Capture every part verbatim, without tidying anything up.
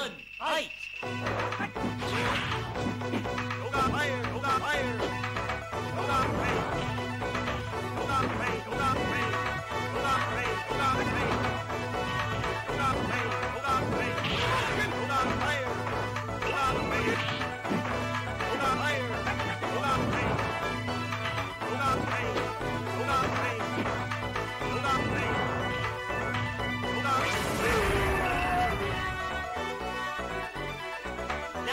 One, fight! Yoga fire, yoga fire. Yoga fire. Yoga fire, yoga fire. Yoga fire, yoga fire. Yoga fire, yoga fire. Yoga fire. Yoga fire. Yoga fire. Yoga fire. Yoga fire. Yoga fire. Yoga fire. Yoga fire.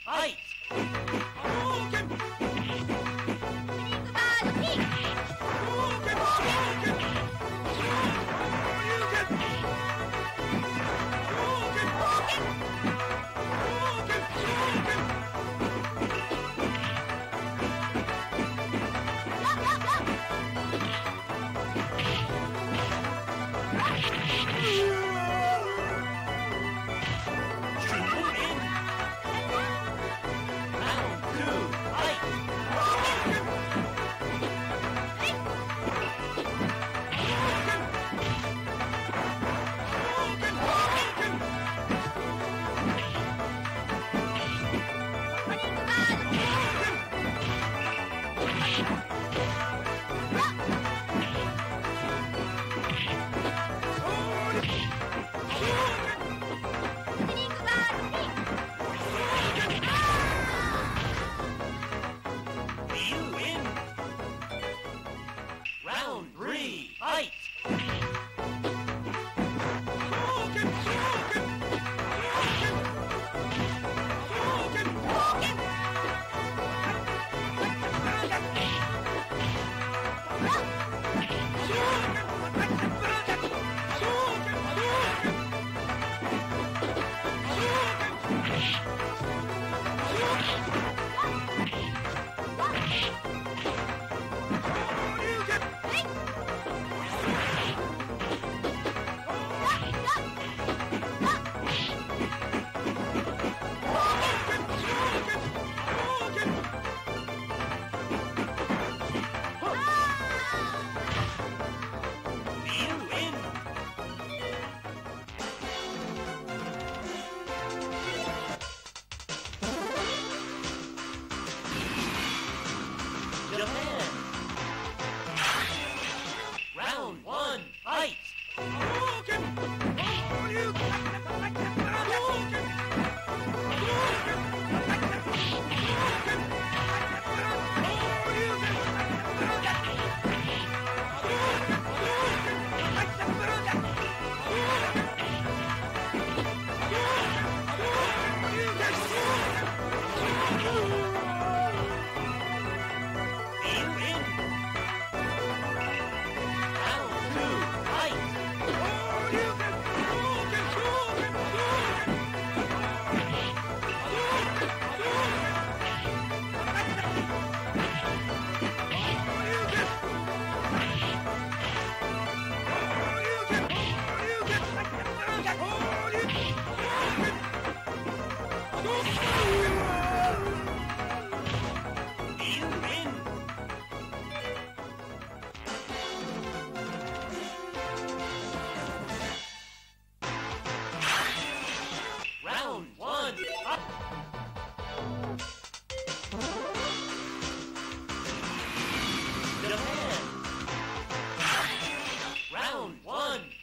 fight! Hadouken! Hadouken! Hadouken!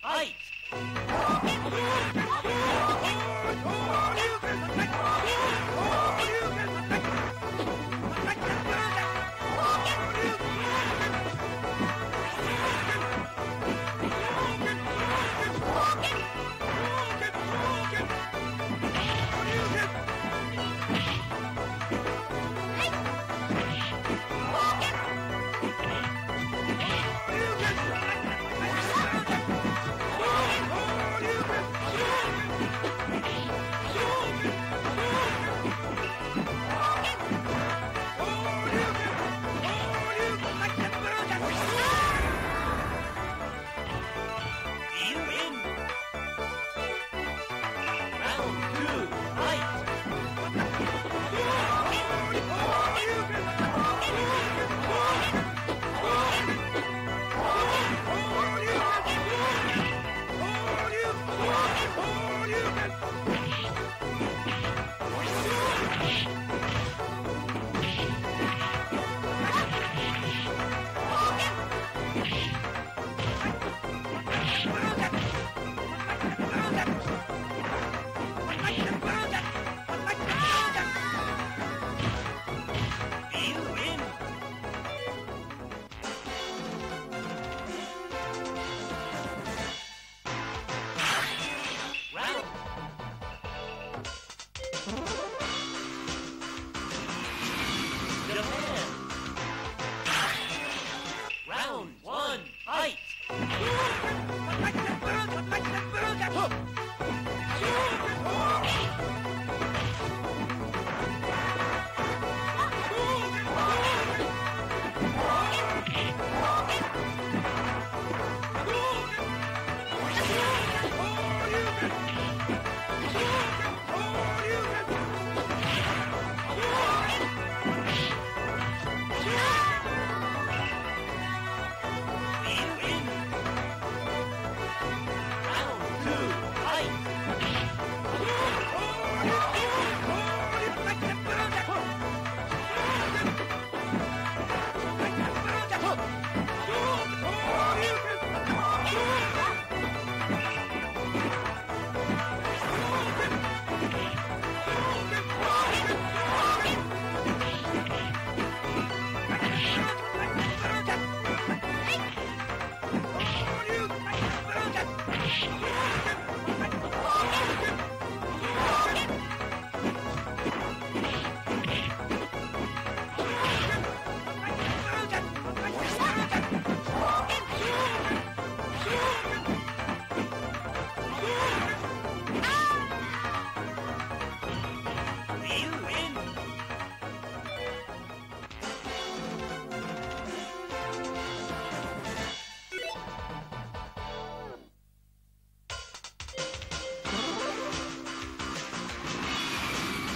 Fight!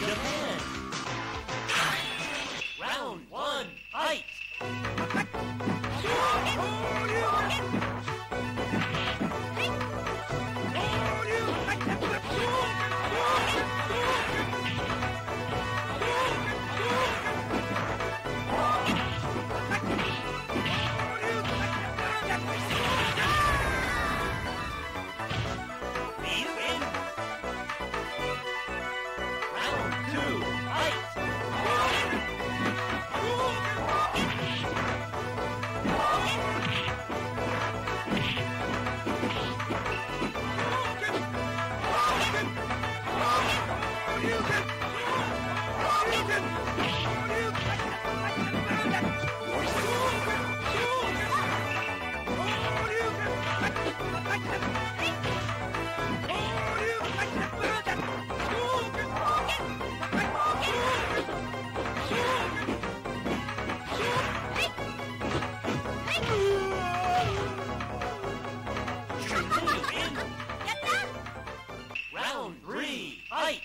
Japan. Round one, fight. You win. Round two, fight. Round three, fight.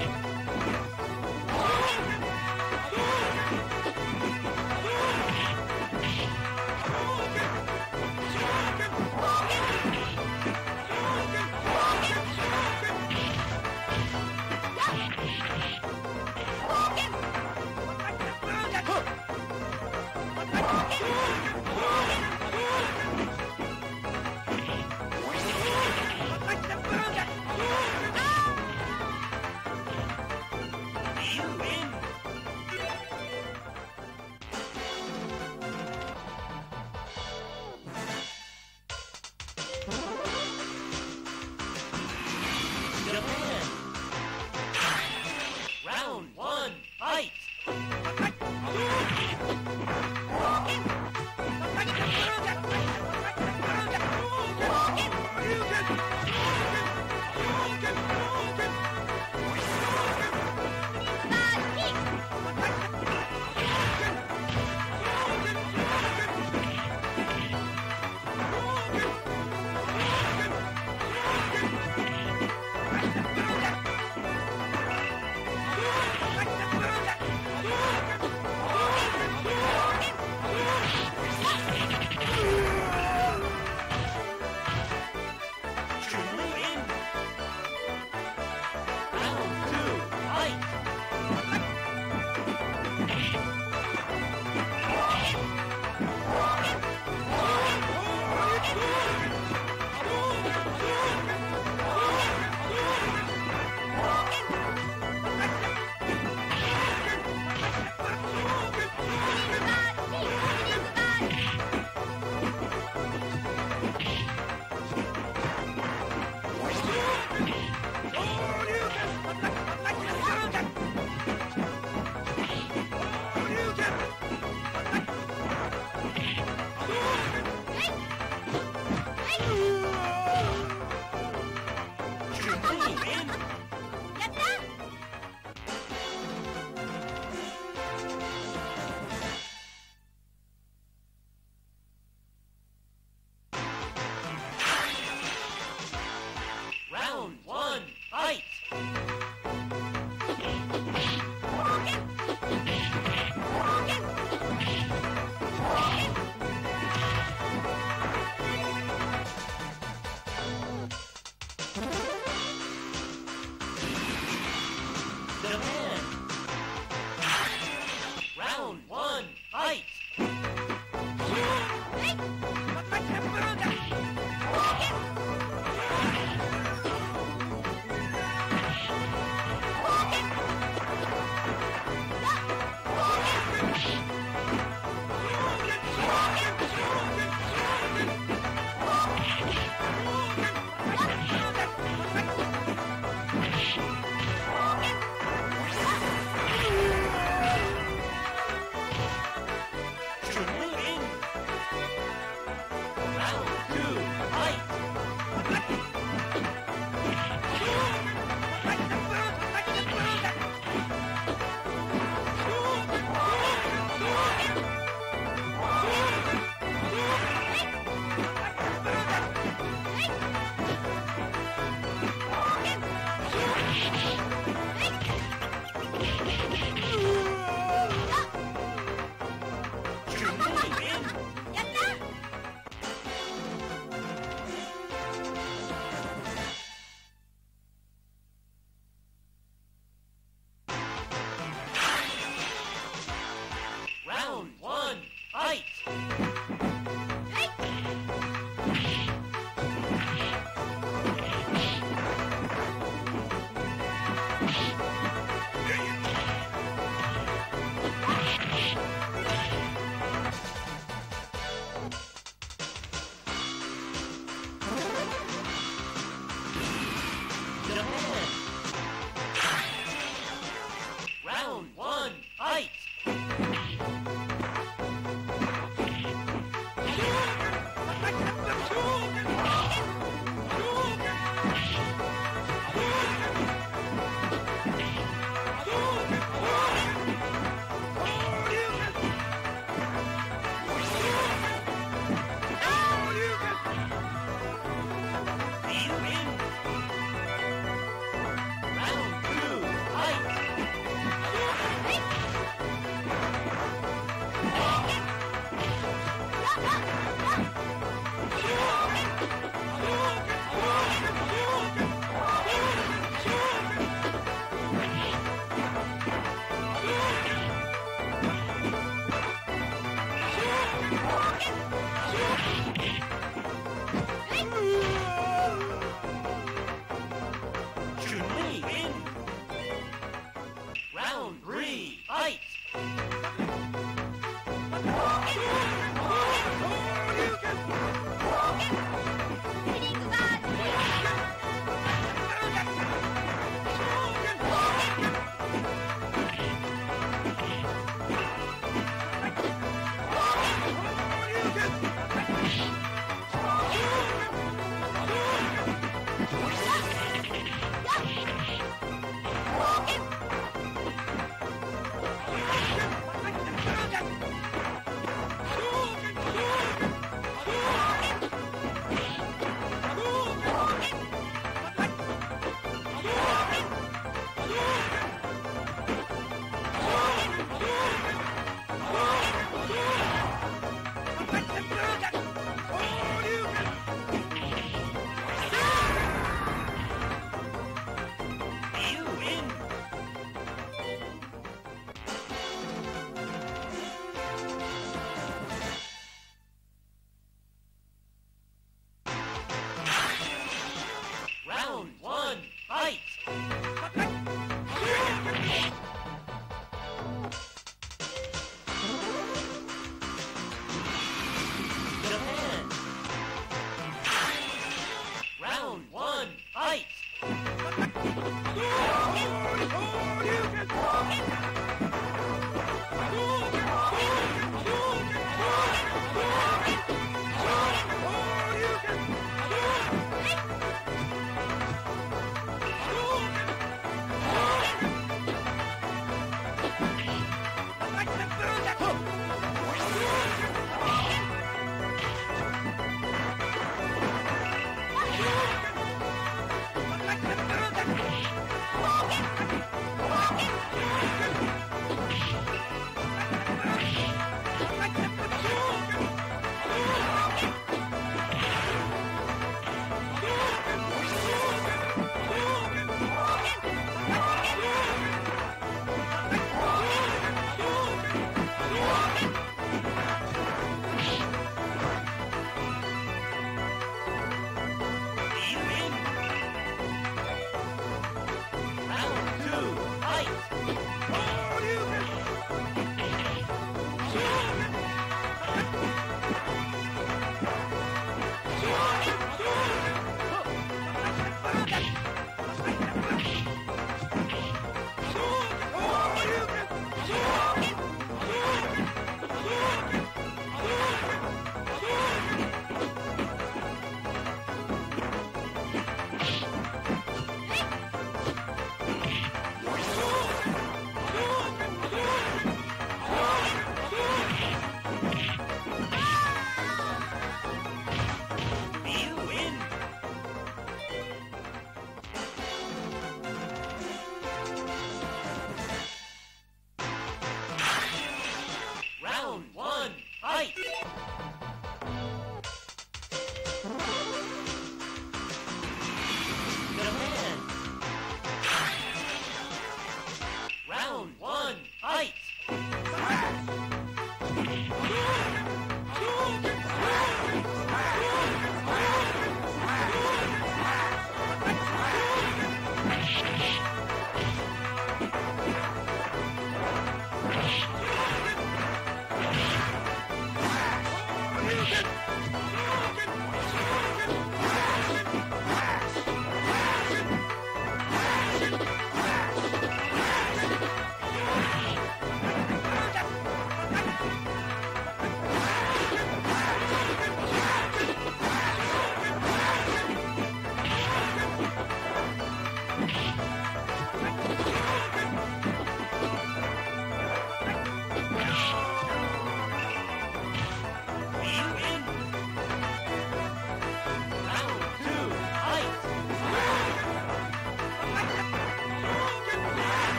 Hadouken!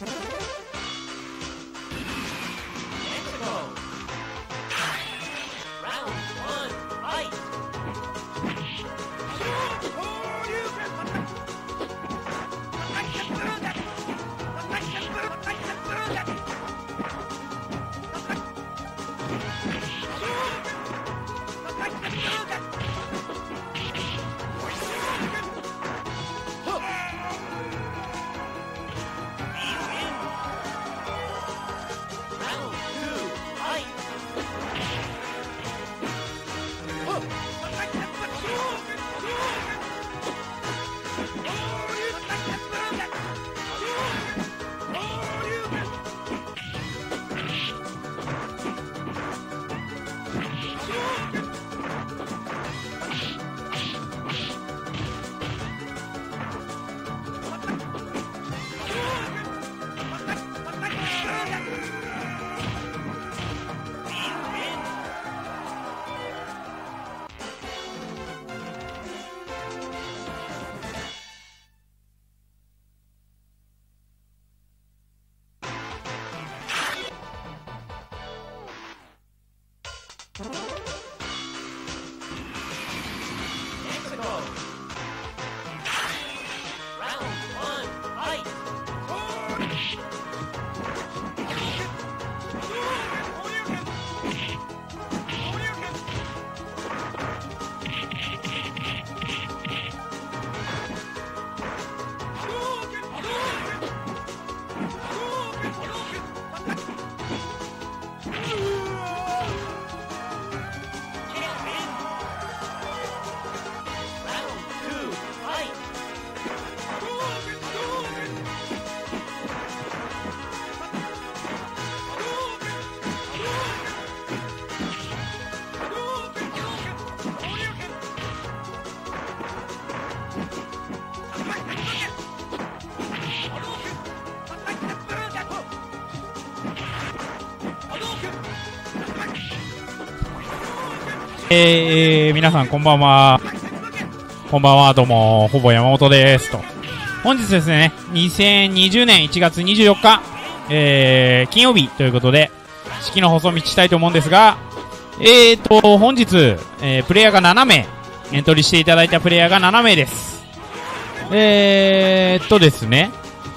えー、皆さんこんばんは。こんばんは、どうも、ほぼ山本ですと。本日ですね、にせんにじゅうねんいちがつにじゅうよっか、えー、金曜日ということで、式の細道したいと思うんですが、えーと、本日、えー、プレイヤーがななめい、エントリーしていただいたプレイヤーがななめいです。えーっとですね、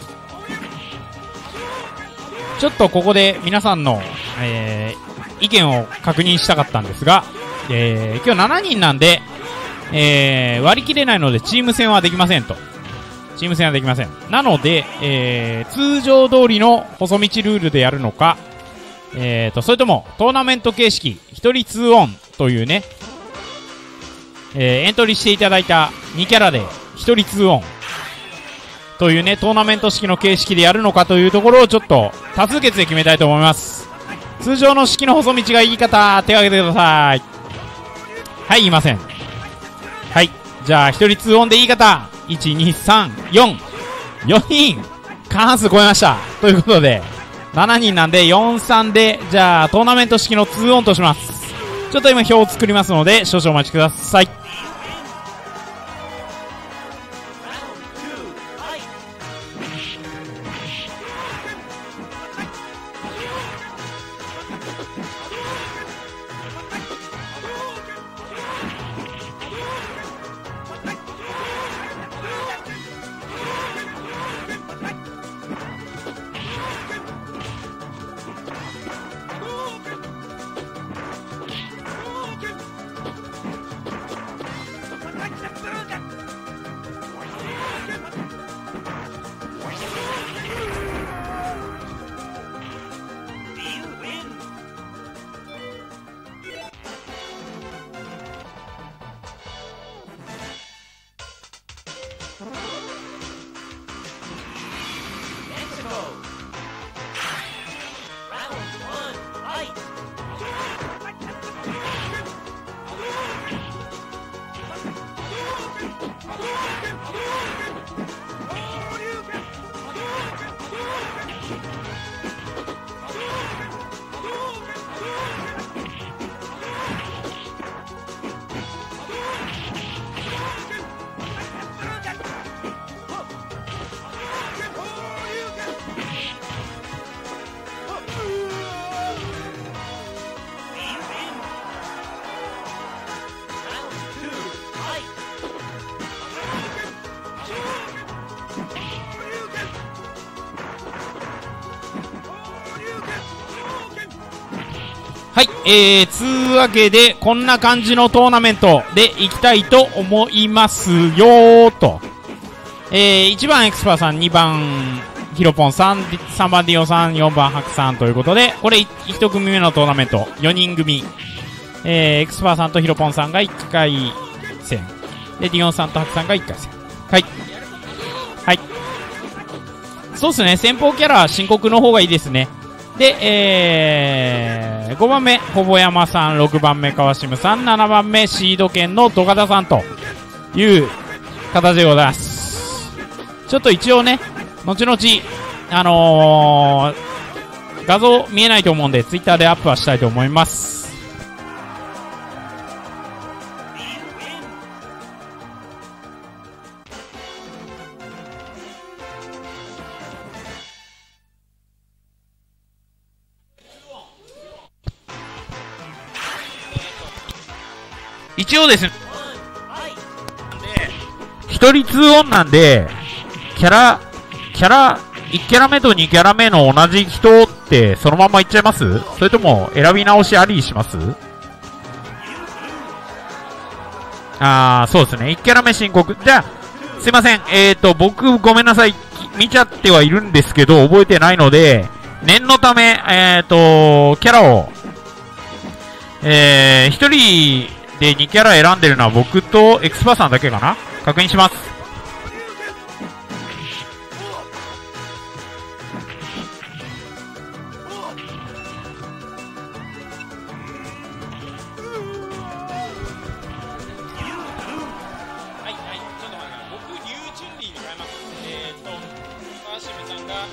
ちょっとここで皆さんの、えー、意見を確認したかったんですが、えー、今日しちにんなんで、えー、割り切れないのでチーム戦はできませんと。チーム戦はできません。なので、えー、通常通りの細道ルールでやるのか、えーと、それともトーナメント形式、ひとりにオンというね、えー、エントリーしていただいたにキャラでひとりにオンというね、トーナメント式の形式でやるのかというところをちょっと多数決で決めたいと思います。通常の式の細道がいい方、手を挙げてください。はい、いません。はい。じゃあ、ひとりにオンでいい方、いち、に、さん、よん。よにん、過半数超えました。ということで、しちにんなんでよんたいさんで、じゃあ、トーナメント式のにオンとします。ちょっと今表を作りますので、少々お待ちください。 えー、つうわけで、こんな感じのトーナメントでいきたいと思いますよーと。えー、いちばんエクスパーさん、にばんヒロポンさん、さんばんディオさん、よんばんハクさんということで、これいち組目のトーナメント、よにん組。えー、エクスパーさんとヒロポンさんがいっかい戦。で、ディオンさんとハクさんがいっかい戦。はい。はい。そうですね、先方キャラ申告の方がいいですね。で、えー、ごばんめ、ほぼ山さん、ろくばんめ、川島さん、ななばんめ、シード権のドカダさんという形でございます。ちょっと一応ね、後々、あのー、画像見えないと思うんで、ツイッターでアップはしたいと思います。一応ですね、一人ツーオンなんで、キャラ、キャラ、いちキャラ目とにキャラ目の同じ人ってそのままいっちゃいます？それとも選び直しありします？あー、そうですね。いちキャラ目申告。じゃあ、すいません。えーと、僕ごめんなさい。見ちゃってはいるんですけど、覚えてないので、念のため、えーと、キャラを、えー、一人、で、にキャラ選んでるのは僕とエクスパーさんだけかな？確認します。はいはい、ちょっと待って、僕、リュウチュンリーに変えます。えーっと、川島さんが、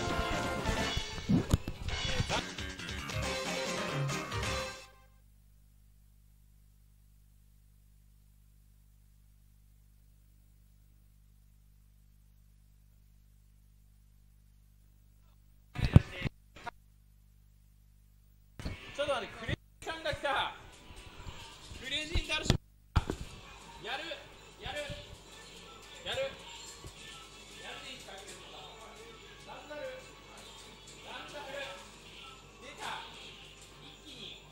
ちょっと待って、クレイさんが来た。クレイジーダルシュ。やるやるやるやっていいですか？ランダルランダル出た。一気に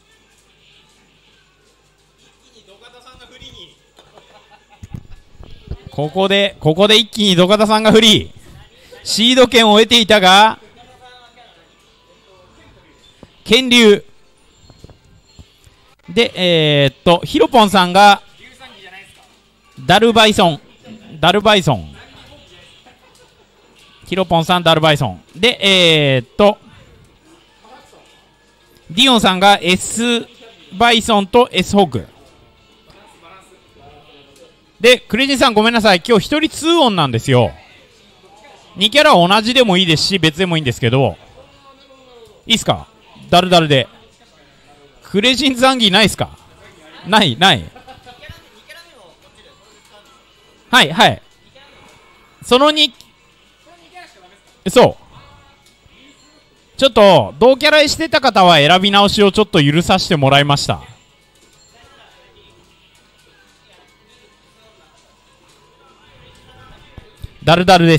一気に土方さんがフリーに。ここでここで一気に土方さんがフリー。シード権を得ていたが剣竜で、えー、っと、ヒロポンさんが、ダルバイソン、ダルバイソン。ヒロポンさん、ダルバイソン。で、えー、っと、ディオンさんが S バイソンと S ホーク。で、クレジンさんごめんなさい。今日一人ツーオンなんですよ。にキャラは同じでもいいですし、別でもいいんですけど、いいっすか？ダルダルで。クレジンザンギないっすか？ないないはいはいそのにそうちょっと同キャラしてた方は選び直しをちょっと許させてもらいました。ダルダルです。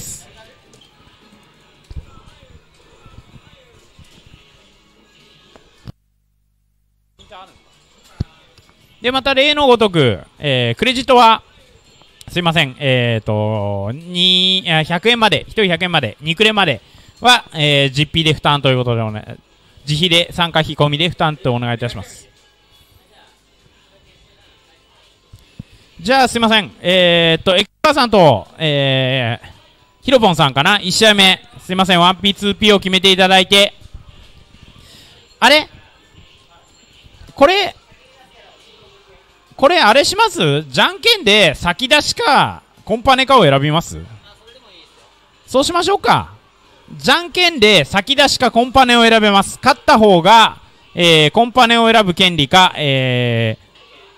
で、また例のごとく、えー、クレジットは、すいません、えーと、に、ひゃくえんまで、ひとりひゃくえんまで、にクレまでは、えー、実費で負担ということでお、ね、自費で参加費込みで負担とお願いいたします。じゃあ、すいません、えーと、エクスパーさんと、えー、ヒロポンさんかな、いち試合目、すいません、ワンピーツーピー を決めていただいて、あれこれ、これあれします？じゃんけんで先出しかコンパネかを選びます？そうしましょうか。じゃんけんで先出しかコンパネを選べます。勝った方が、えー、コンパネを選ぶ権利か、えー、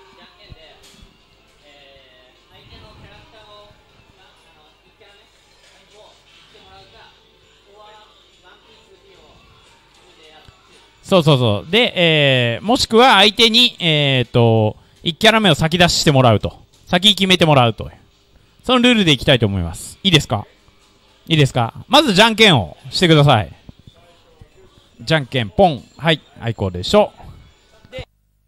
そうそうそう。で、えー、もしくは相手に、えーと、いちキャラ目を先出ししてもらうと。先決めてもらうと。そのルールでいきたいと思います。いいですか？いいですか？まずじゃんけんをしてください。じゃんけんポン。はい。あいこうでしょう。で、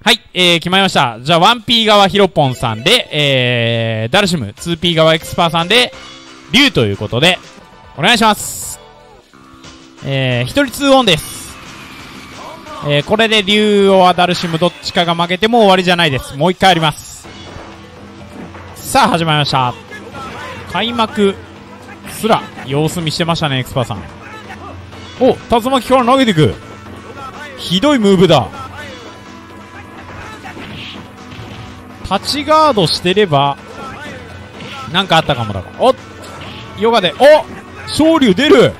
はい、えー、決まりました。じゃあ ワンピー 側ヒロポンさんで、えー、ダルシム ツーピー 側エクスパーさんでリュウということでお願いします。えー、ひとりツーオンです。えー、これでリュウオアダルシムどっちかが負けても終わりじゃないです。もう一回あります。さあ始まりました。開幕すら様子見してましたねエクスパーさん。お、竜巻から投げていく。ひどいムーブだ。立ちガードしてればなんかあったかもだが、おヨガで、お昇竜出る。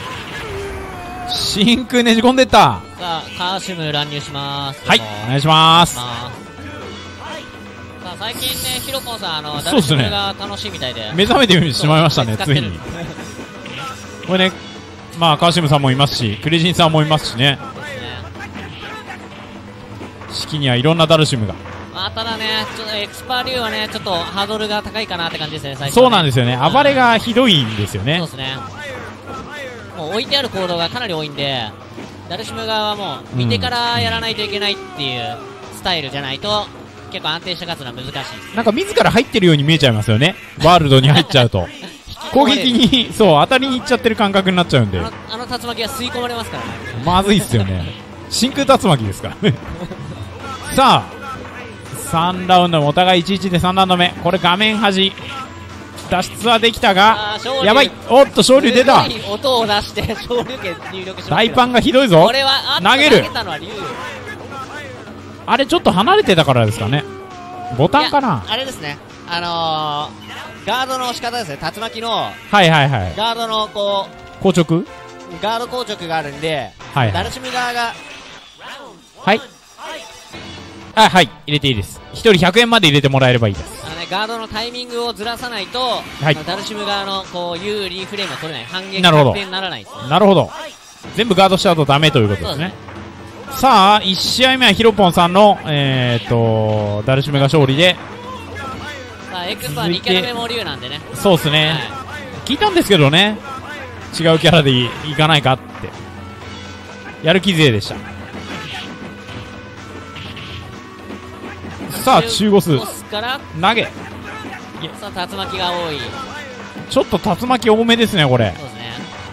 真空ねじ込んでった。 さあカーシム乱入します。 はい、お願いします。 さあ最近ねヒロポンさんあのそうっすねダルシムが楽しいみたいで目覚めてしまいましたねついに。これね、まあカーシムさんもいますしクレジンさんもいますしね。式にはいろんなダルシムが。 まあただねちょっとエクスパーリュウはねちょっとハードルが高いかなって感じですね最初はね。 そうなんですよね、暴れがひどいんですよね。 そうですね。もう置いてある行動がかなり多いんでダルシム側はもう見てからやらないといけないっていうスタイルじゃないと結構安定した勝つのは難しいです。 なんか自ら入ってるように見えちゃいますよねワールドに入っちゃうと攻撃にそう当たりにいっちゃってる感覚になっちゃうんで、 あの、あの竜巻は吸い込まれますからね。 まずいっすよね真空竜巻ですからねさあさんラウンドもお互いいちいちでさんラウンド目。これ画面端脱出はできたがやばい。おっと昇竜出た。 すごい音を出して昇竜拳入力しました。 大パンがひどいぞ。 これはあっと投げる。 投げたのは竜。 あれちょっと離れてたからですかね。ボタンかな。 あれですねあのー、ガードの仕方ですね。竜巻のはいはいはいガードのこ硬直うガード硬直があるんで、 はいはいダルシム側がはいあはい入れていいです。ひとりひゃくえんまで入れてもらえればいいです。 あの、ね、ガードのタイミングをずらさないと、 はい、 ダルシム側のこう有利フレームを取れない反撃なるほど確定にならないですね。 なるほど。全部ガードしちゃうとダメということですね。さあいち試合目はヒロポンさんのえーとダルシムが勝利で、 さあエクスパーにキャラ目も竜なんでね。 そうですね、はい、聞いたんですけどね違うキャラで い, いかないかってやる気勢でした。さあ中ボスから投げ。 さあ竜巻が多い。 ちょっと竜巻多めですねこれ。 そうですね。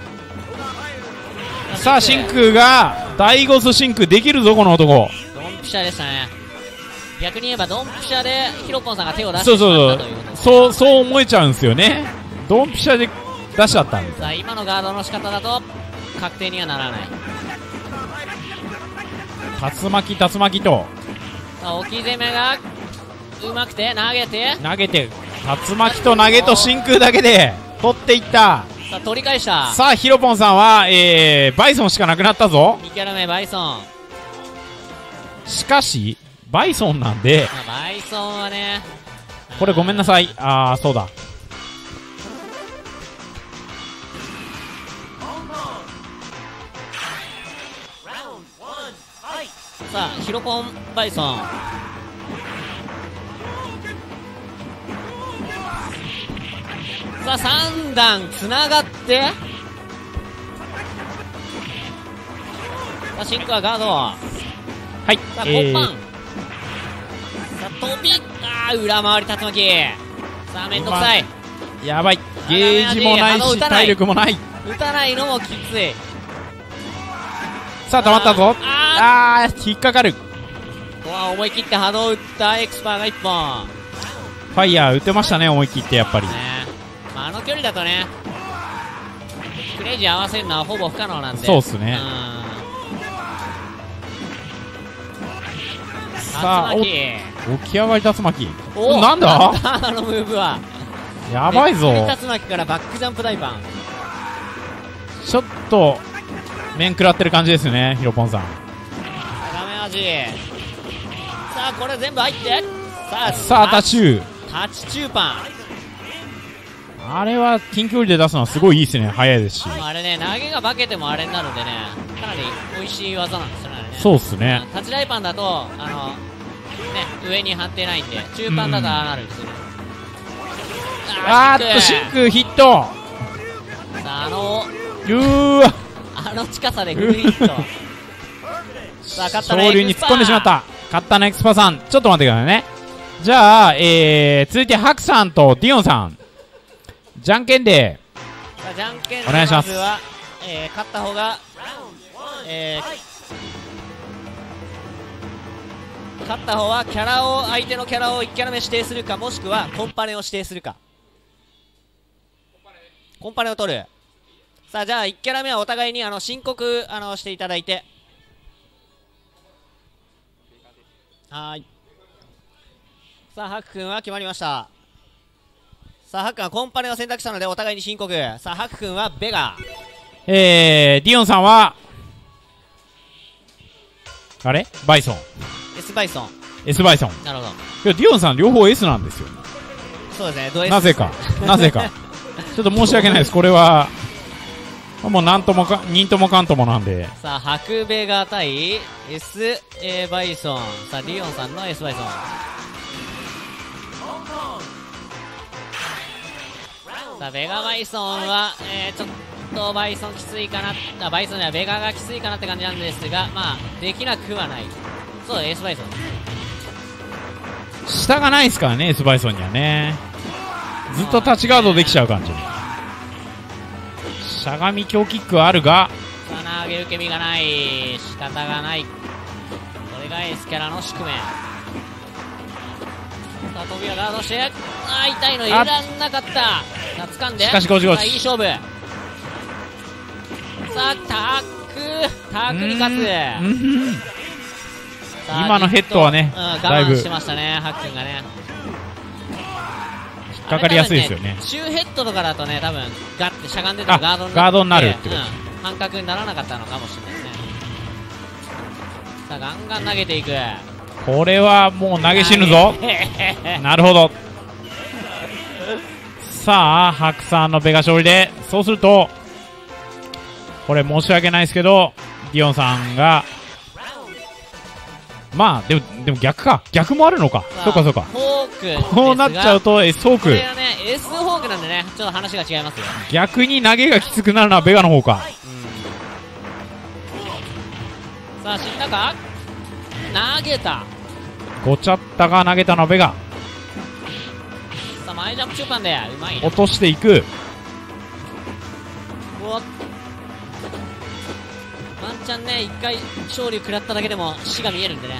さあ真空が大ゴス真空できるぞこの男。 ドンピシャでしたね。逆に言えばドンピシャでヒロポンさんが手を出してそうしまそうったということです。 そうそう思えちゃうんですよね。ドンピシャで出しちゃったんです。 さあ今のガードの仕方だと確定にはならない。 竜巻竜巻とさあ置き攻めがうまくて投げて投げて竜巻と投げと真空だけで取っていった。 さあ取り返した。 さあヒロポンさんは、えー、バイソンしかなくなったぞ。 にキャラ目バイソン。 しかしバイソンなんで、 まあ、バイソンはねこれごめんなさい。ああそうださあヒロポンバイソン。さあさん段つながってさあ真空はガード。 はいさあえーコンパン、さあ飛びあー裏回り竜巻。さあめんどくさい。 やばいゲージもないし体力もない。 打たないのもきつい。 さあ溜まったぞ。 ああー引っかかる。 ここは思い切って波動を打ったエクスパーがいっぽん。 ファイヤー打てましたね思い切ってやっぱり、 ねまあ、あの距離だとねクレイジー合わせるのはほぼ不可能なんで。 そうっすね。さあお起き上がり竜巻。 おなんだあのムーブはやばいぞ。 めっちゃ竜巻からバックジャンプ大パン。 ちょっと面食らってる感じですねヒロポンさん。 画面味。さあこれ全部入ってさあさあタチュータチチューパン。 あれは近距離で出すのはすごいいいですね。速いですし。 あれね投げが化けてもあれになるんでねかなり美味しい技なんですよね。 そうっすね。 タチ大パンだとあのね上に判定ないんで中パンだとああなるんですよ、うん、 あーっと真空ヒット。 さああのうーわあの近さでフルヒットさあ勝ったね昇竜に突っ込んでしまった。 勝ったのエクスパさん、ちょっと待ってくださいね。じゃあ、えー、続いてハクさんとディオンさん、じゃんけんでさあじゃんけんでお願いしますまずは、えー、勝った方が、えー、勝った方はキャラを相手のキャラをいちキャラ目指定するか、もしくはコンパネを指定するか。コンパネを取る。さあじゃあいちキャラ目はお互いにあの申告あのしていただいて、はーい。さあハク君は決まりました。さあハク君はコンパネを選択したのでお互いに申告。さあハク君はベガ、 えー、ディオンさんはあれバイソン S バイソン。 S バイソン。 なるほど。 いやディオンさん両方 S なんですよ。 そうですね、ド S なぜかなぜかちょっと申し訳ないです。これはもうなんともかにともかんともなんで。 さあハクベガ対 S、えー、バイソン。さあディオンさんの S バイソン。さあベガバイソンは、えー、ちょっとバイソンきついかな。あバイソンにはベガがきついかなって感じなんですが、まあできなくはない。そう S バイソン。 下がないですからね S バイソンにはね。ずっとタッチガードできちゃう感じ。しゃがみ強キックはあるが、 さあ投げ受け身がない、仕方がない。これが S キャラの宿命。さあ扉ガードして、あー痛いの入れらんなかった。さあ掴んで、 しかしゴチゴチさあいい勝負。さあタックタックに勝つ。 うんさあ今のヘッドはねうん、我だいぶ慢してましたねハックンがね。 引っかかりやすいですよね。 中ヘッドとかだとね、多分ガッてしゃがんでてもガードになってガードになるってこと、 うん、半角にならなかったのかもしれないですね。さあガンガン投げていく。 これはもう投げ死ぬぞなるほど。さあハクさんのベガ勝利で、そうするとこれ申し訳ないですけどディオンさんが、まあでもでも逆か、逆もあるのか。そうかそうか。 フォークこうなっちゃうと S フォーク、 これはね S フォークなんでね、ちょっと話が違いますよ。 逆に投げがきつくなるのはベガの方か。 うん、さあ死んだか、投げた。 ごちゃったが投げたのはベガ。 さあ前ジャンプ中盤でうまい。 落としていく。 おワンチャンね、一回勝利を食らっただけでも死が見えるんでね。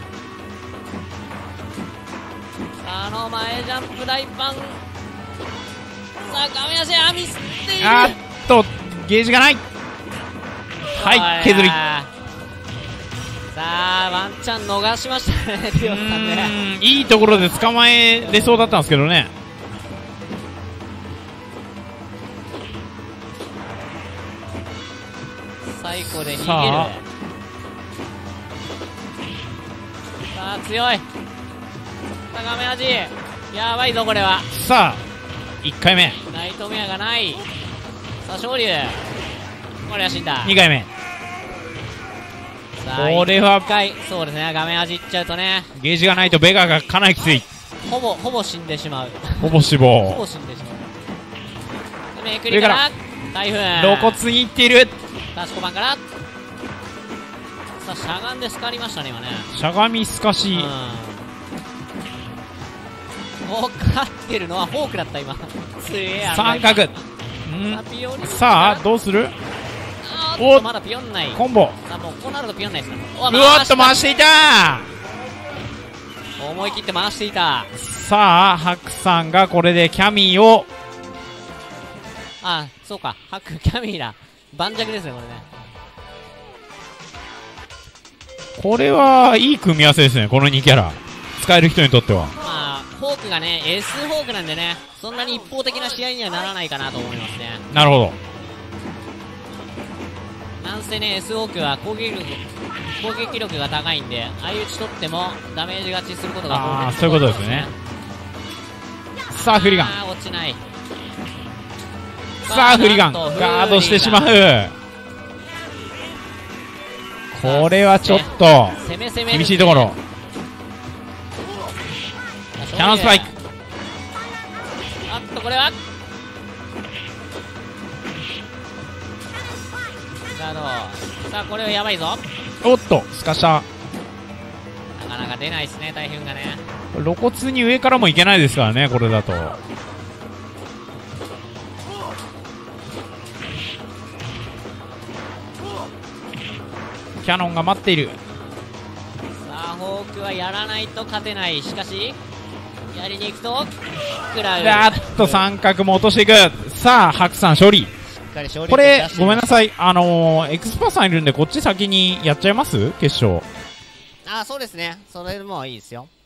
あの前ジャンプ大パン。さあ画面足あミスっている。 あーっとゲージがない。はい削り。 さあワンチャン逃しましたねディオンさんね。 いいところで捕まえれそうだったんですけどね。 最後で逃げる。 さあさあ強い。さあ画面味やばいぞこれは。 さあいっかいめ、 ナイトメアがない。さあ昇竜、これは死んだ。 にかいめ。 さあこれはいっかい、そうですね、画面味いっちゃうとね、 ゲージがないとベガがかなりきつい。 ほぼほぼ死んでしまうほぼ死ほ亡。 ぼ死んでしまう。めくりから台風、 露骨にいっている。 タシコバンから、さあしゃがんでスカりましたね今ね。 しゃがみすかし、 うん、もう勝ってるのはフォークだった今すげえ三角。んさあピオンさあどうする。 あーっとまだピオンない。 コンボ。 さあもうこうなるとピオンないですから。 うわっと回していた。 思い切って回していた。 さあハクさんがこれでキャミーを、 あ、そうか、ハクキャミーだ。盤石ですねこれね。 これはいい組み合わせですね、このにキャラ使える人にとっては。 まあフォークがね S フォークなんでね、そんなに一方的な試合にはならないかなと思いますね。 なるほど。 なんせね S フォークは攻撃力攻撃力が高いんで、相打ち取ってもダメージ勝ちすることがああそういうことですね。さあフリガン、 あー落ちない。 さあフリガンなんとガードしてしまう。これはちょっと攻め攻め厳しいところ。キャノンスパイク。 あっとこれはガード。さあこれはやばいぞ。 おっとすかした。 なかななか出ないですね、大噴がね。 露骨に上からもいけないですからね、これだと。キャノンが待っている。 さあホークはやらないと勝てない。しかしやりに行くと食らう。 あっと三角も落としていく。さあハクさん勝利。これごめんなさい、あのー、エクスパさんいるんでこっち先にやっちゃいます、決勝。 ああそうですね、それもいいですよ。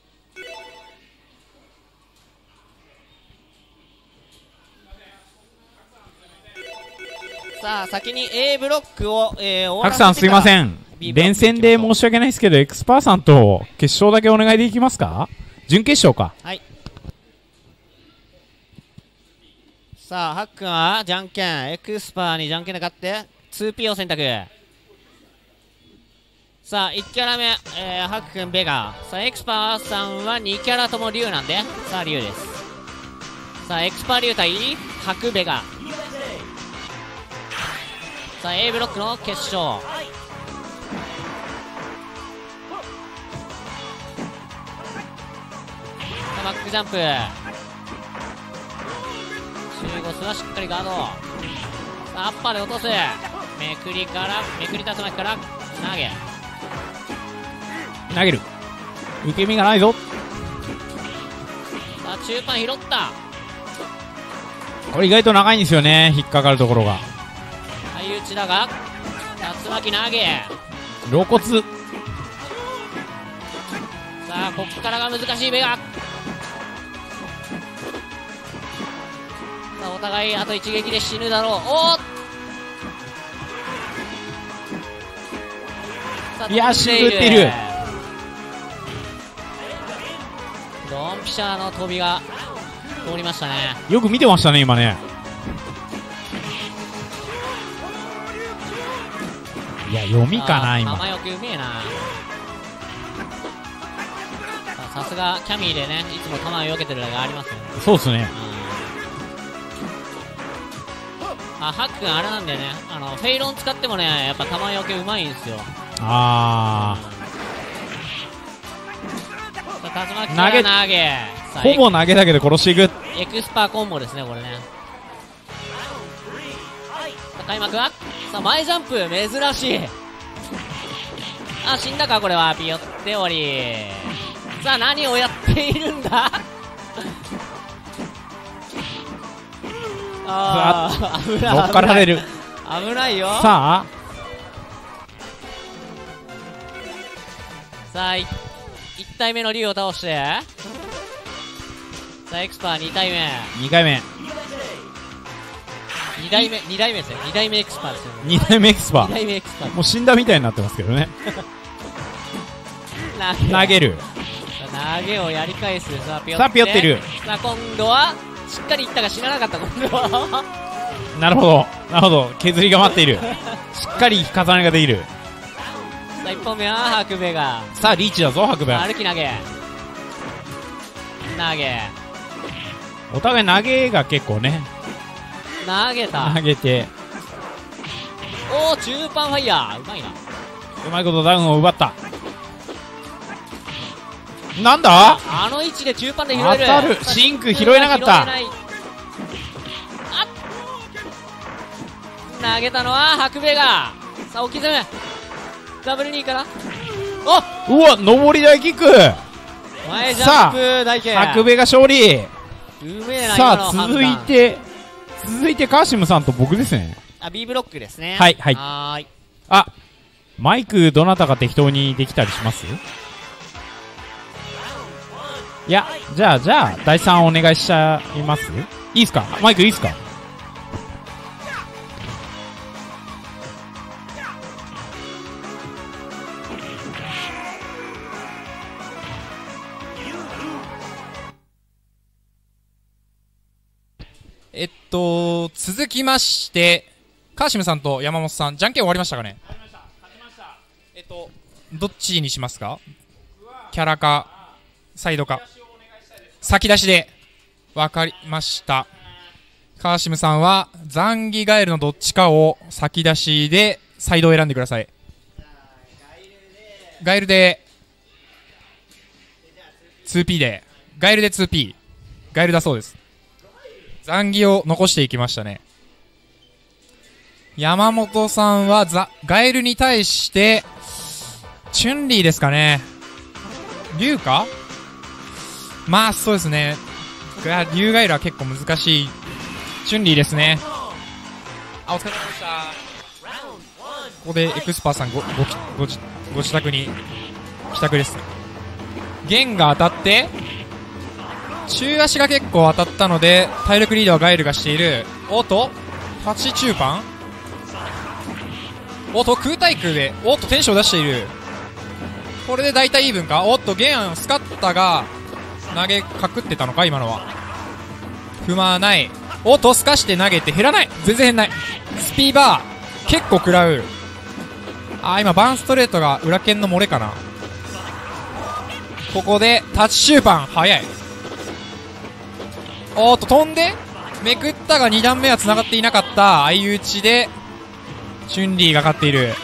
さあ先に A ブロックを、えー、終わらせてから。 ハクさんすいません、連戦で申し訳ないですけどエクスパーさんと決勝だけお願いできますか。準決勝か。 はい。さあハックンはじゃんけん、エクスパーにじゃんけんで勝って ツーピー を選択。さあいちキャラ目、えー、ハックンベガ。さあエクスパーさんはにキャラとも竜なんで、さあ竜です。さあエクスパー竜対ハクベガ。さあ A ブロックの決勝。さあバックジャンプ、中ゴスはしっかりガード。さあアッパーで落とす。めくりからめくり竜巻から投げ投げる。受け身がないぞ。 さあ中盤拾った。 これ意外と長いんですよね、引っかかるところが。 相打ちだが竜巻投げ。 露骨。 さあこっからが難しいベガ。さあお互いあと一撃で死ぬだろう。おっさあいや死んでいる。 ドンピシャの飛びが通りましたね。 よく見てましたね今ね。いや読みかな今。 玉よくうめえな。さすがキャミーでね、いつも球を避けてるのがありますよね。 そうですね。 あハックがあれなんだよね、あのフェイロン使ってもねやっぱ球よけうまいんですよ。 ああ竜巻から投げ、 あほぼ投げだけで殺していく。 エクスパーコンボですねこれね。さあ開幕はさあ前ジャンプ珍しい。あ死んだかこれは。ピヨっており。さあ何をやっているんだああ危ない、 乗っかられる。 危ないよ。 さあさあいち体目の竜を倒して、さあエクスパーに体目、 にかいめに代目に代目ですよ、に代目エクスパーですよ、ね、 にだいめエクスパに代目エクスパーもう死んだみたいになってますけどね投げ投げる。 投げをやり返す。さあピヨさあピヨってる。 さあ今度はしっかりいったが死ななかった。今度はなるほどなるほど、削りが待っている。しっかり重ねができる。 さあいっぽんめはハクベが。 さあリーチだぞ白馬。 歩き投げ投げお互い投げが結構ね投げた。 投げておお中盤ファイヤーうまいな。 うまいことダウンを奪った。なんだあの位置で中盤で拾当える。 たる。シンク拾えなかった。 拾えない。あ投げたのは白ベガ。さあ置き攻めダブルにからあうわ上り台キック。 前ジャンプ大慶白部が勝利。 うめえな。 さあ今の判断続いて続いてカーシムさんと僕ですね。 あ B ブロックですね。 はいはい。 はーい。 あマイクどなたか適当にできたりします？いやじゃあじゃあだいさんお願いしちゃいます。いいっすかマイクいいっすか。 えっと続きましてカーシムさんと山本さんじゃんけん終わりましたかね。えっとどっちにしますか。キャラかサイドか先出しで分かりました。カーシムさんはザンギガエルのどっちかを先出しでサイドを選んでください。ガエルでツーピー でガエルで ツーピー ガエルだそうです。残儀を残していきましたね。山本さんはザガエルに対してチュンリーですかね。竜か、まあそうですね、が竜ガエルは結構難しい。チュンリーですね。あ、お疲れ様でした。ここでエクスパーさん ご, ご, ご, ご自宅に帰宅です。弦が当たって中足が結構当たったので体力リードはガエルがしている。おっと立ち中盤、おっと空対空でおっとテンションを出している。これで大体イーブンか。おっと弦スカッタが投げかくってたのか今のは。踏まない。おっとスカして投げて減らない、全然減らない。スピーバー結構食らう。あー今バーンストレートが裏剣の漏れかな。ここでタッチシューパン早い。おーっと飛んでめくったがに段目は繋がっていなかった。相打ちでチュンリーが勝っている。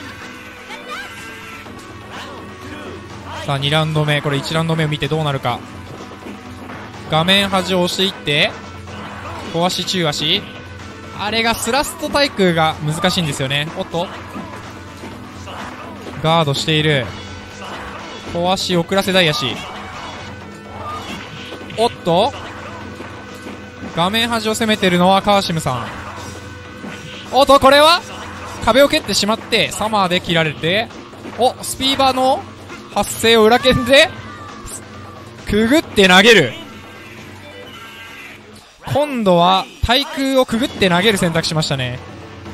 さあにラウンド目、これいちラウンド目を見てどうなるか。画面端を押していって小足中足、あれがスラスト対空が難しいんですよね。おっとガードしている。小足遅らせ大足、おっと画面端を攻めてるのはカーシムさん。おっとこれは壁を蹴ってしまってサマーで切られて、おスピーバーの発生を裏剣でくぐって投げる。今度は対空をくぐって投げる選択しましたね。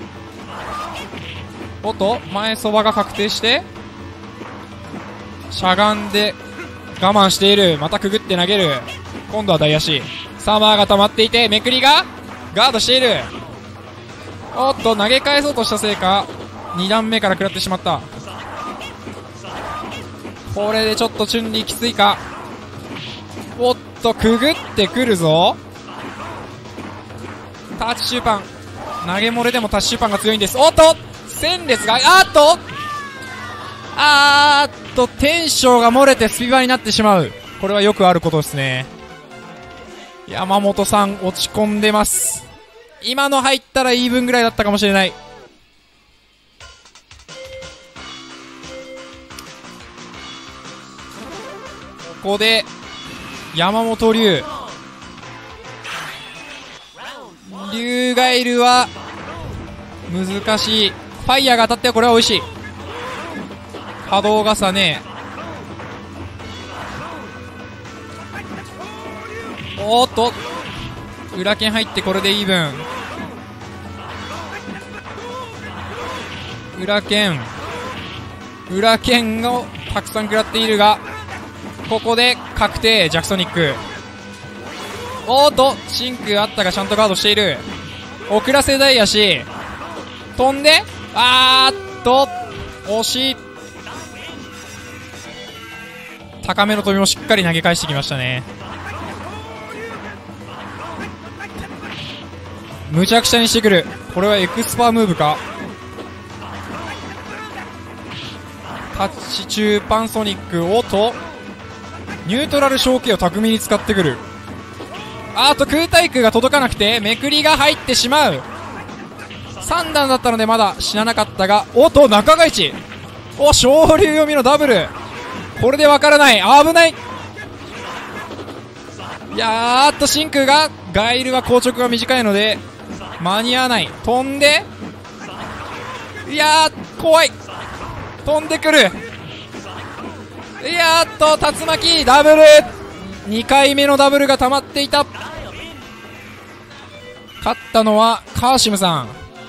おっと前そばが確定してしゃがんで我慢している。またくぐって投げる。今度は大足、サマーが溜まっていてめくりがガードしている。おっと投げ返そうとしたせいかに段目から食らってしまった。これでちょっとチュンリーきついか。おっとくぐってくるぞ。タッチシューパン投げ漏れでもタッチシューパンが強いんです。おっと戦列があーっとあーっとテンションが漏れてスピバーになってしまう。これはよくあることですね。山本さん落ち込んでます。今の入ったらイーブンぐらいだったかもしれない。ここで山本龍龍ガエルは難しい。ファイヤーが当たってこれは美味しい。波動がさねえ。おーっと裏剣入ってこれでイーブン。裏剣裏剣をたくさん食らっているがここで確定ジャクソニック。おーっとシンクあったがちゃんとガードしている。遅らせ大足飛んであーっと惜しい。高めの飛びもしっかり投げ返してきましたね。むちゃくちゃにしてくる。これはエクスパームーブか。タッチ中パンソニック。おっとニュートラル小径を巧みに使ってくる。あーと空対空が届かなくてめくりが入ってしまう。さん段だったのでまだ死ななかったが、おっと中が一お昇竜読みのダブル。これでわからない。危ない。いやーっと真空がガイルは硬直が短いので間に合わない。飛んでいやー怖い。飛んでくる。いやーっと竜巻ダブル。にかいめのダブルが溜まっていた。勝ったのはカーシムさん。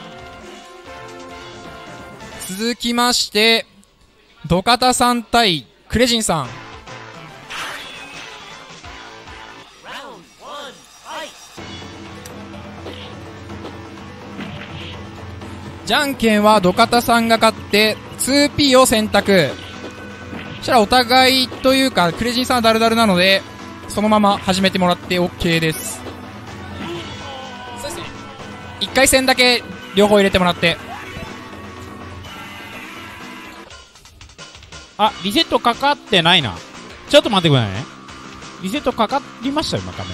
続きましてドカタさん対クレジンさん。じゃんけんはドカタさんが勝って ツーピー を選択。そしたらお互いというかクレジンさんはダルダルなのでそのまま始めてもらって OK です。そうですね、いっかい戦だけ両方入れてもらって。 あ、リセットかかってないな。ちょっと待ってくださいね。 リセットかかりましたよ、今画面。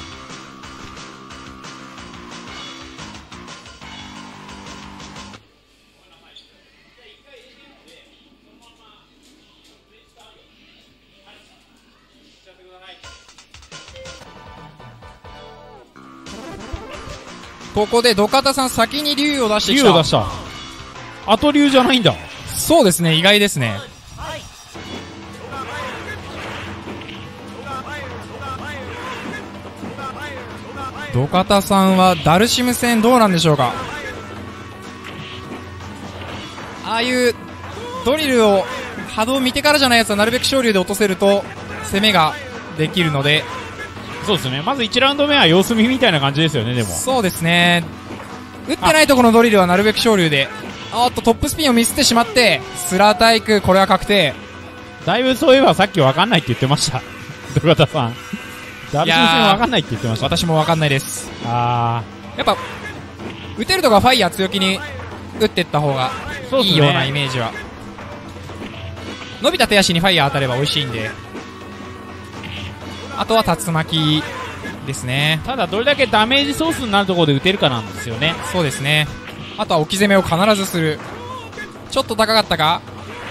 ここで土方さん先に竜を出してきた。 竜を出した。後竜じゃないんだ。 そうですね、意外ですね。土方さんはダルシム戦どうなんでしょうか。ああいうドリルを波動見てからじゃないやつはなるべく昇竜で落とせると攻めができるので。 そうですね。まずいちラウンド目は様子見みたいな感じですよね、でも。 そうですね。打ってないところのドリルはなるべく昇竜で。あーっとトップスピンをミスってしまってスラータイク、これは確定。 だいぶそういえばさっきわかんないって言ってました土方さん。ダルシム戦わかんないって言ってました。 私もわかんないです。 あやっぱ打てるとかファイヤー強気に打っていった方がー、 いいようなイメージは。伸びた手足にファイヤー当たれば美味しいんで。あとは竜巻ですね。 ただどれだけダメージソースになるところで打てるかなんですよね。 そうですね。あとは置き攻めを必ずする。ちょっと高かったか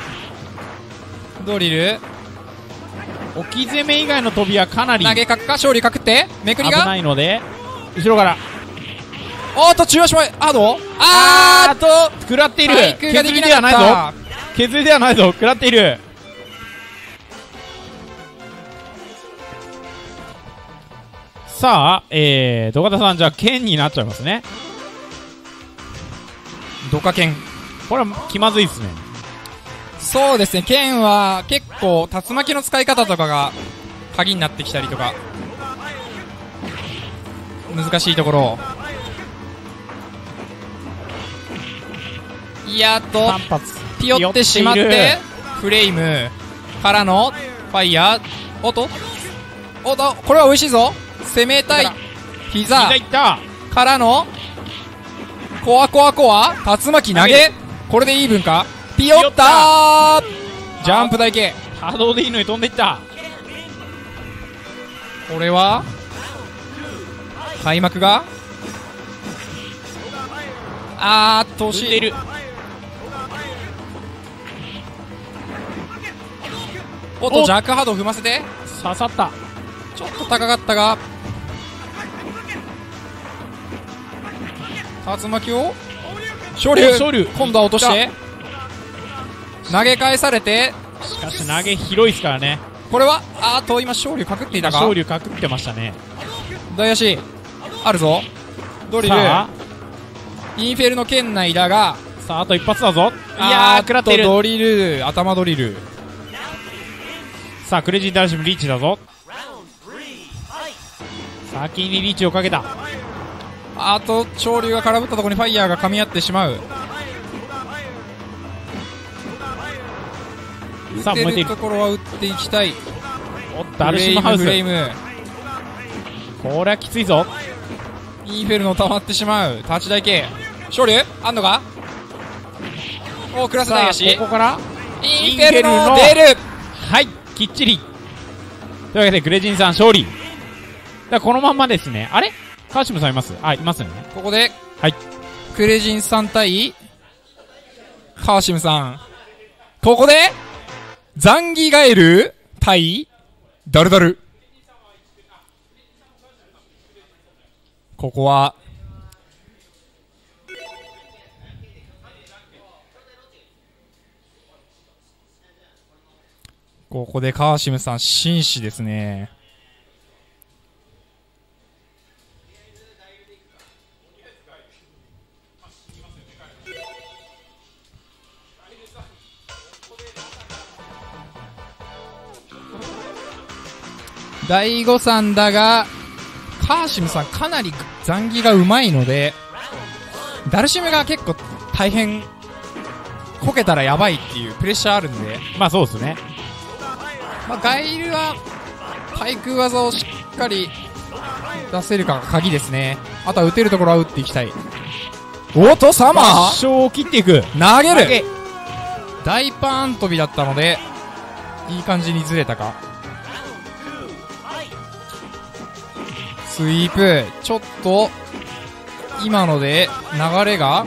ドリル。 置き攻め以外の飛びはかなり投げ角か勝利角ってめくり危がないので、後ろからおーっと中足前アドあーっと食らっている。 対空ができなかった。 削りではないぞ。削りではないぞ。食らっている。さあ、えー、土方さんじゃあ剣になっちゃいますね。 ドカ剣。 これは気まずいっすね。 そうですね、剣は結構竜巻の使い方とかが鍵になってきたりとか難しいところ。いやっとさん発ピヨってしまってフレイムからのファイヤー。おっとおっとこれは美味しいぞ。攻めたい膝膝いったからのコアコアコア竜巻投げ。これでイーブンか。ピヨッタージャンプ台形。 波動でいいのに飛んでいった。 これは開幕があーっと惜しい。 打っている。 おっとジャックハードを踏ませて刺さった。 ちょっと高かったが竜巻を昇竜昇竜今度は落として投げ返されて、 しかし投げ広いですからね。 これはあーっと今昇竜かくっていたか。 昇竜かくってましたね。 大足あるぞドリル。 さあインフェルの圏内だがさああと一発だぞ。いいやー食らっている。 ドリル頭ドリル。 さあクレイジーダルシムリーチだぞ。先にリーチをかけた。 あと昇竜が空振ったところにファイヤーが噛み合ってしまう。 さあ燃えている打てると。ころは打っていきたい。 おっダルシムハウス。 フレイムフレイムこれはきついぞ。 インフェルノ溜まってしまう。タッチ台形昇竜あんのか。おークラスさあ大足ここからインフェルノインフェルノ出る。 はいきっちり。というわけでクレジンさん勝利。だからこのまんまですね。あれ川島さんいます。あいますよね。 ここではいクレジンさん対カーシムさん。ここでザンギガエル対ダルダル。ここはここでカーシムさん紳士ですね。第五さんだがカーシムさんかなり残儀がうまいのでダルシムが結構大変こけたらやばいっていうプレッシャーあるんで、 まあそうですね。 まあ、ガイルは対空技をしっかり出せるかが鍵ですね。あとは打てるところは打っていきたい。おっとサマー一生を切っていく。 投げる投げ大パーン飛びだったのでいい感じにずれたか。 スイープ。ちょっと、今ので流れが、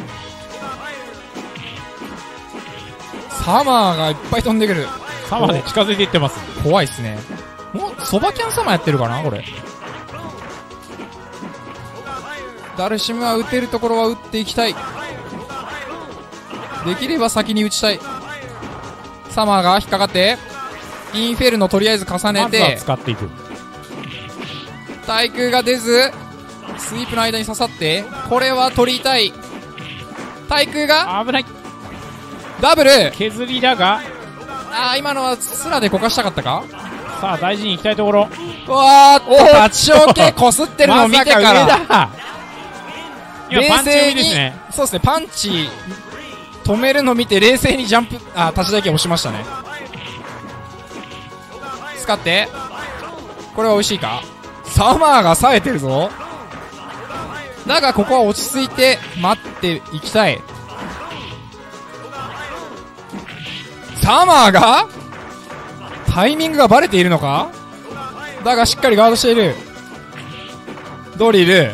サマーがいっぱい飛んでくる。 サマーで近づいていってます。 怖いっすね。もう、ソバキャンサマーやってるかなこれ。ダルシムは打てるところは打っていきたい。できれば先に打ちたい。サマーが引っかかって、インフェルノとりあえず重ねまずはて、 使っていく。 対空が出ず、スイープの間に刺さって、これは取りたい。対空が、 危ない。 ダブル。 削りだが、 あー、今のはスラでこかしたかったか。 さあ大事に行きたいところ。 うわーっと、パチオケこすってるのを見てかまさら。 か上だ。今パンチ読みですね。 そうですね、パンチ止めるの見て冷静にジャンプ、あ、立ちだけ押しましたね。使って、これは美味しいか。サマーが冴えてるぞ。だがここは落ち着いて待っていきたい。サマーがタイミングがバレているのか。だがしっかりガードしている。ドリル。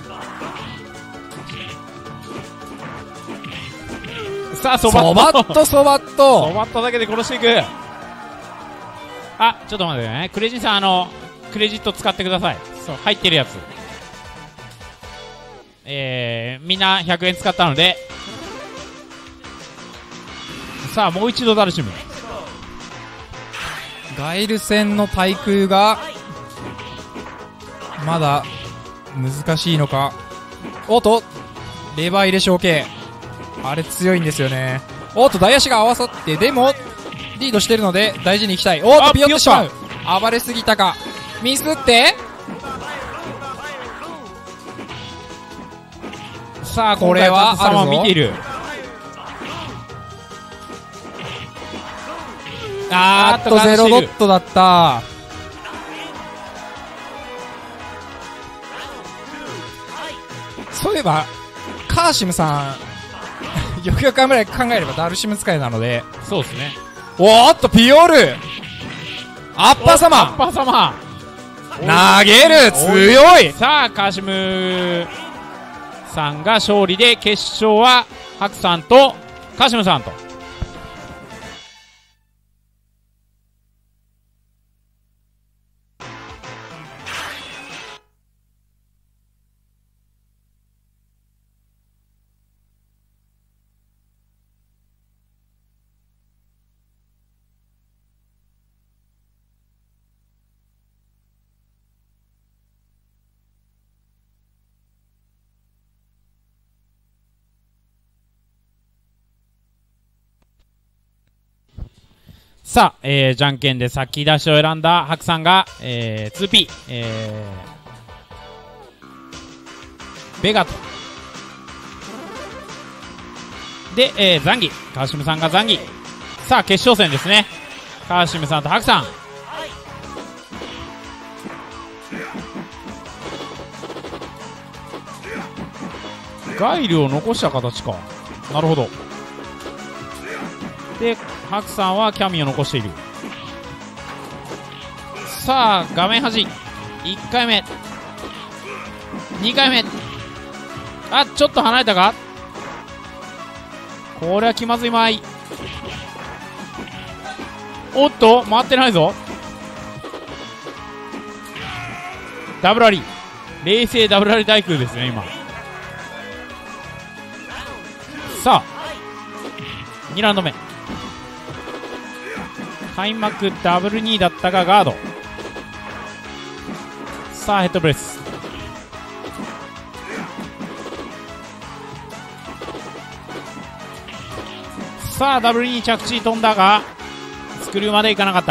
さあ、そばそばっとそばっそと。 ばっとだけで殺していく。あ、ちょっと待ってね。クレジンさん、あの、クレジット使ってください。そう、入ってるやつ。えー、みんなひゃくえん使ったので、さあ、もう一度ダルシム。 ガイル戦の対空が、まだ、難しいのか。おっと、レバー入れ小径。あれ強いんですよね。おっと、大足が合わさって、でも、リードしてるので、大事に行きたい。おっと、 あピヨってしまうピ。 暴れすぎたか。ミスって、 さあ、 これは今回様を見ている。 あーっと、 あーっとゼロドットだった。そういえば、カーシムさん、よくよく考えればダルシム使いなので、 そうですね。 おーっと、ピオールアッパーアッ様パー様投げる強い。 さあ、カーシムさんが勝利で、決勝は、ハクさんと、カーシムさんと。さあ、えー、じゃんけんで先出しを選んだハクさんが、えー、ツーピー、えー、ベガと。で、えー、ザンギ。カーシムさんがザンギ。さあ、決勝戦ですね。カーシムさんとハクさん。ガイルを残した形か。なるほど。で、ハクさんはキャミを残している。さあ、画面端。いっかいめ。にかいめ。あ、ちょっと離れたか。これは気まずいまい。おっと、回ってないぞ。ダブルアリ。冷静ダブルアリ大空ですね、今。さあ、にラウンド目。開幕ダブルにだったがガード。さあ、ヘッドブレス。さあ、ダブルに着地飛んだがスクリューまでいかなかった。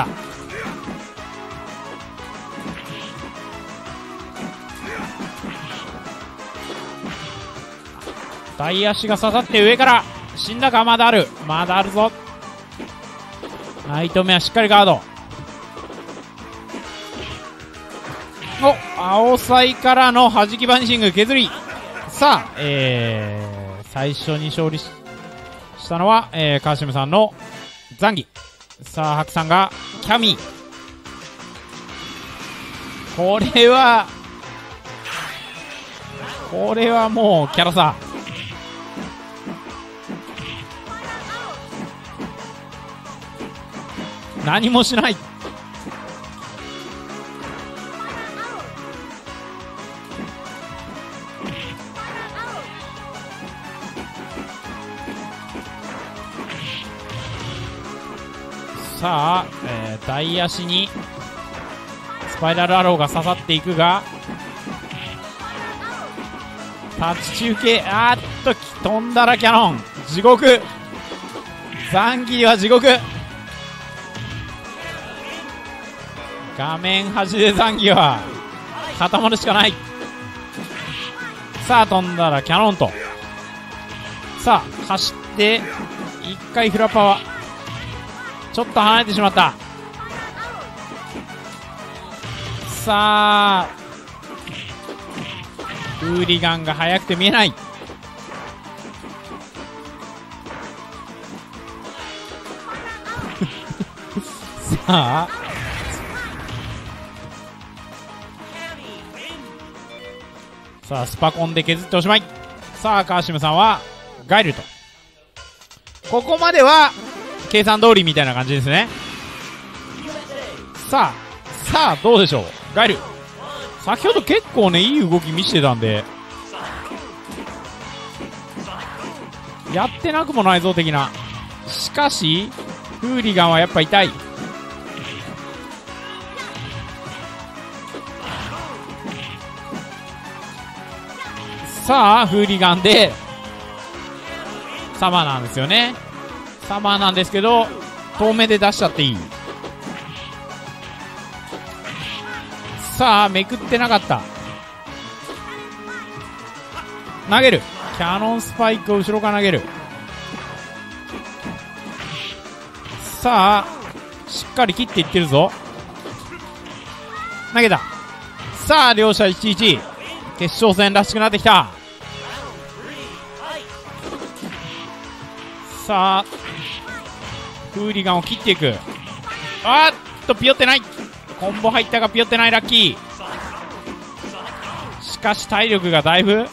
大足が刺さって上から死んだか。まだある、まだあるぞ。ナイトメはしっかりガード。お、青サイからの弾きバニシング削り。さあ、えー、最初に勝利ししたのは、えー、カーシムさんのザンギ。さあ、ハクさんがキャミー。これはこれはもうキャラさ何もしない。さあ、えー、大足にスパイラルアローが刺さっていくが、タッチ中継、あーっと飛んだらキャノン、地獄、ザンギは地獄、画面端でザンギは固まるしかない。さあ飛んだらキャノンと、さあ走っていっかいフラパワ、ちょっと離れてしまった。さあフーリガンが速くて見えない。さあさあスパコンで削っておしまい。さあ川島さんはガイルと、ここまでは計算通りみたいな感じですね。さあさあどうでしょう。ガイル先ほど結構ねいい動き見せてたんで、やってなくもないぞ的な。しかしフーリガンはやっぱ痛い。さあフーリガンでサマーなんですよね。サマーなんですけど遠目で出しちゃっていい。さあめくってなかった。投げる、キャノンスパイクを後ろから投げる。さあしっかり切っていってるぞ。投げた。さあ両者いちいち、決勝戦らしくなってきた。さあフーリガンを切っていく。あーっとピヨってない。コンボ入ったがピヨってない。ラッキー。しかし体力がだいぶ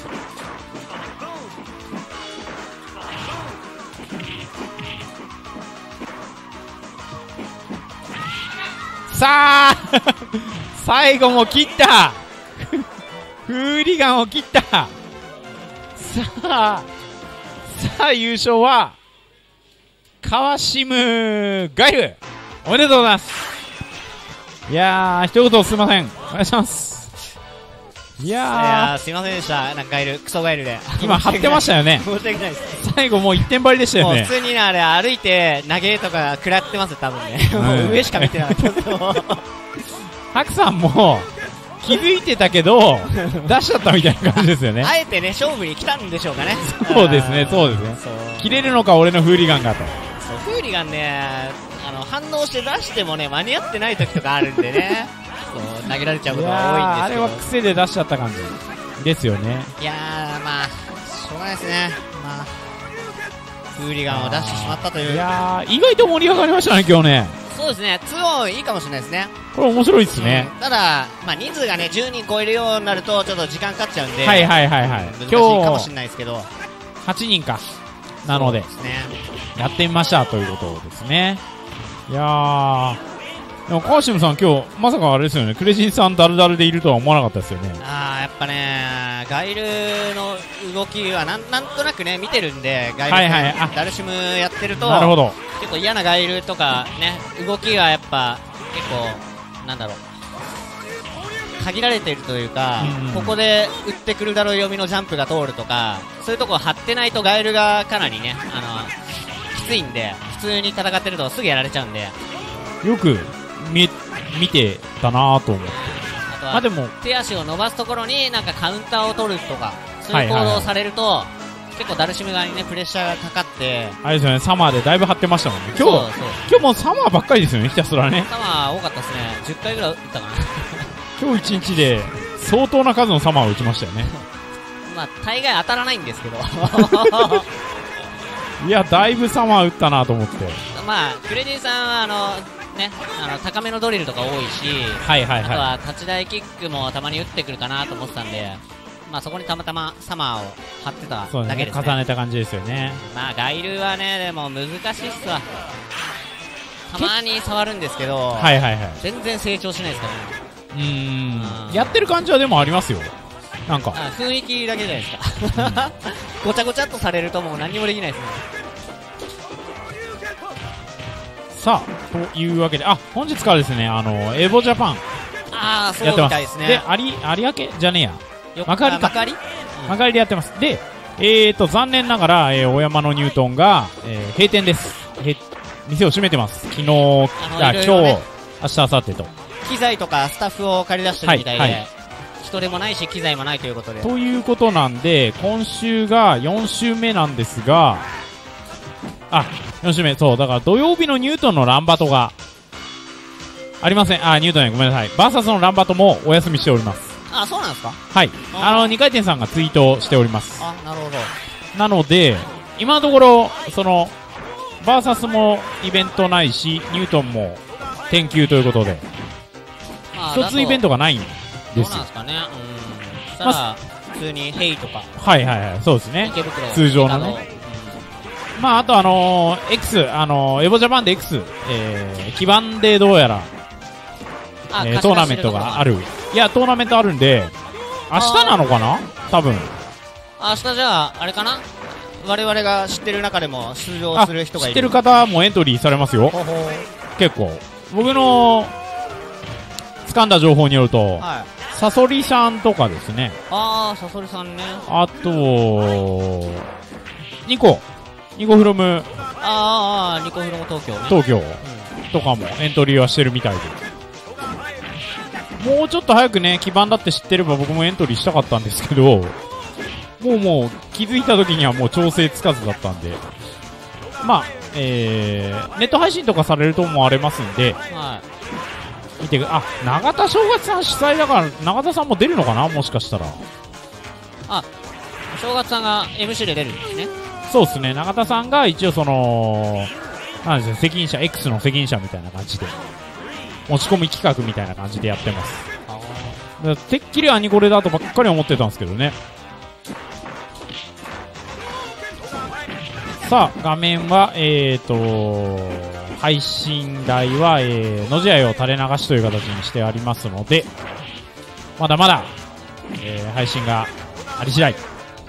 さあ最後も切ったフーリガンを切った。さあさあ優勝は川島ガイル、おめでとうございます。いやー一言すいません、お願いします。いやー、 いやーすいませんでした。なんかガイルクソガイルで今張ってましたよね。 申し訳ないです。 最後もう一点張りでしたよね。 もう普通にねあれ歩いて投げとか食らってます多分ね。もう上しか見てなかったハクさんも気づいてたけど出しちゃったみたいな感じですよね。 あえてね勝負に来たんでしょうかね。 そうですね、そうですね。 そう切れるのか俺のフーリガンがと。 そうフーリガンねあの反応して出してもね間に合ってない時とかあるんでねそう投げられちゃうことが多いんですけど、 あれは癖で出しちゃった感じですよね。 いやーまあしょうがないですね。まあフーリガンを出してしまったという。 いやー意外と盛り上がりましたね今日ね。 そうですね、ツーオンいいかもしれないですね。 これ面白いですね、 うん、ただ、まあ、人数がねじゅうにん超えるようになるとちょっと時間かかっちゃうんで、 はいはいはいはい、 難しいかもしれないですけど、 はちにんかなのでそうですね、 やってみましたということですね。いやーでも川島さん今日まさかあれですよね、クレジンさんダルダルでいるとは思わなかったですよね。 あーやっぱねガイルの動きはなん、なんとなくね見てるんで、ガイル、 はいはい、あダルシムやってるとなるほど、 結構嫌なガイルとかね動きがやっぱ結構なんだろう限られているというか、 うんうん、 ここで打ってくるだろう読みのジャンプが通るとかそういうところ張ってないとガイルがかなりねあのきついんで、普通に戦ってるとすぐやられちゃうんで、 よく見見てたなと思って。 あとは、 まあ、でも手足を伸ばすところになんかカウンターを取るとかそういう行動をされると、はいはいはい、結構ダルシム側にねプレッシャーがかかって、 あれですよね、サマーでだいぶ張ってましたもんね。今日そうそう今日もサマーばっかりですよね、ひたすらね。 サマー多かったですね、じゅっかいぐらい打ったかな今日一日で相当な数のサマーを打ちましたよねまあ大概当たらないんですけどいやだいぶサマー打ったなと思って、 まあクレディさんはあのねあの高めのドリルとか多いし、 はいはいはい、 あとは立ち台キックもたまに打ってくるかなと思ってたんで、 まあそこにたまたまサマーを貼ってたそうですねだけですね。 重ねた感じですよね。 まあガイルはね、でも難しいっすわ。たまに触るんですけど、 はいはいはい。 全然成長しないですからね。 うーうんんやってる感じはでもありますよ。なんかあ雰囲気だけじゃないですか。ごちゃごちゃっとされるともう何もできないですね。 さあというわけで、あ本日からですね、あのエボジャパンああ、そうみやってます。 たいですね。 で有有明じゃねえやよ幕張かあ幕張、うん幕張でやってます。でえーと残念ながら、えー、大山のニュートンが、えー閉店です。へ店を閉めてます。昨日あいろいろね今日明日明後日と機材とかスタッフを借り出してるみたいで、 はいはい人手もないし機材もないということで。 ということなんで、今週がよん週目なんですが、あ、よん週目、そう、だから土曜日のニュートンのランバトがありません。あ、ニュートンね、ごめんなさい。バーサスのランバトもお休みしております。 あ、そうなんですか。 はい。 ああの、にかい転さんがツイートしております。 あ、なるほど。 なので、今のところ、その、バーサスもイベントないし、ニュートンも天休ということで、 まあ一つイベントがないんどですようなんですかね。うん。そしたら、普通にヘイとか、 はいはいはい、そうですね。 池袋、 通常のね中野まあ、あとあのー、X、あのー、エボジャパンで X、えー、基盤でどうやら、 あ、 えー、トーナメントがある。いや、トーナメントあるんで、明日なのかな多分。 あ、明日じゃあ、あれかな、我々が知ってる中でも出場あ、 する人がいる。 知ってる方もエントリーされますよ。 ほほ結構。僕の、掴んだ情報によると、 はい。 サソリさんとかですね。 あー、サソリさんね。 あと、ニコ、ニコフロムあーあー、ニコフロム東京ね。 東京うんとかもエントリーはしてるみたいで。もうちょっと早くね、基盤だって知ってれば僕もエントリーしたかったんですけど、もうもう気づいた時にはもう調整つかずだったんで、まあ、えー、ネット配信とかされると思われますんで、 はい。 見てく、あ、永田正月さん主催だから、永田さんも出るのかなもしかしたら。 あ、正月さんが エムシー で出るんですね。 そうですね、永田さんが一応その、なんですね、責任者、X の責任者みたいな感じで、持ち込み企画みたいな感じでやってます。 あだからてっきりアニコレだとばっかり思ってたんですけどね。さあ、画面は、えーと、配信台は、えー、の字合いを垂れ流しという形にしてありますので、まだまだ、えー、配信があり次第。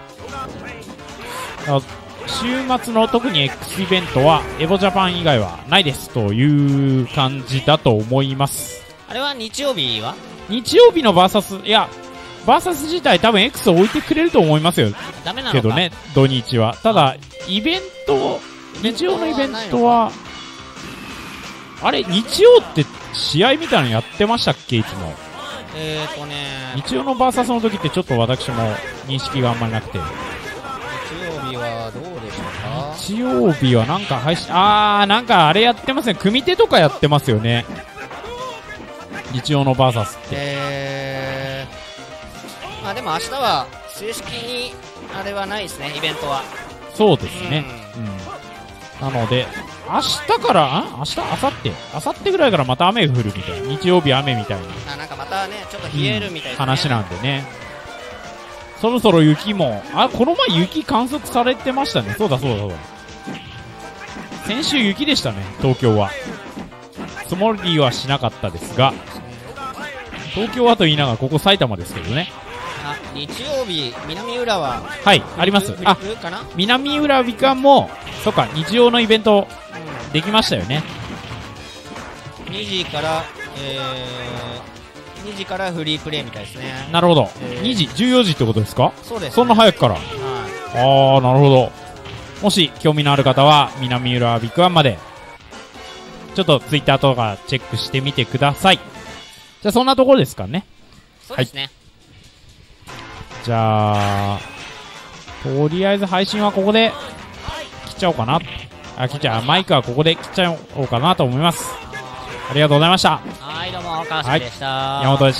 あ週末の特に X イベントは、エボジャパン以外はないですという感じだと思います。 あれは日曜日は日曜日のバーサス、いや、バーサス自体多分 X を置いてくれると思いますよ。 ダメなのかけどね、土日は。ただ、イベント、日曜のイベントは、あれ、日曜って試合みたいなのやってましたっけいつも。 えーとね、 日曜のバーサスの時ってちょっと私も認識があんまりなくて。 日曜日はどうでしょうか。 日曜日はなんか配信、あー、なんかあれやってますね。組手とかやってますよね。日曜のバーサスって。 えー、まあでも明日は正式にあれはないですね、イベントは。 そうですね。うん。なので、明日から、あ明日明後日明後日ぐらいからまた雨が降るみたいな。日曜日雨みたいな。 あ、なんかまたね、ちょっと冷えるみたいですね、 話なんでね。そろそろ雪も、あ、この前雪観測されてましたね。そうだそうだそうだ。先週雪でしたね、東京は。積もりはしなかったですが、東京はと言いながらここ埼玉ですけどね。 あ、日曜日、南浦和。 はい、ありますふ。 あ、 ふかな、 南浦美観も、そっか、日曜のイベントできましたよね。 にじから、えー、にじからフリープレイみたいですね。 なるほど。 えーにじ、じゅうよじってことですか？ そうです、ね。 そんな早くから。 はあー、なるほど。もし興味のある方は、南浦和ビッグワンまで、ちょっとツイッターとかチェックしてみてください。じゃあそんなところですかね。 い。そうですね。 じゃあ、とりあえず配信はここで切っちゃおうかな。あ、切っちゃう。マイクはここで切っちゃおうかなと思います。ありがとうございました。 はい、どうも、川島でした。 山本でした。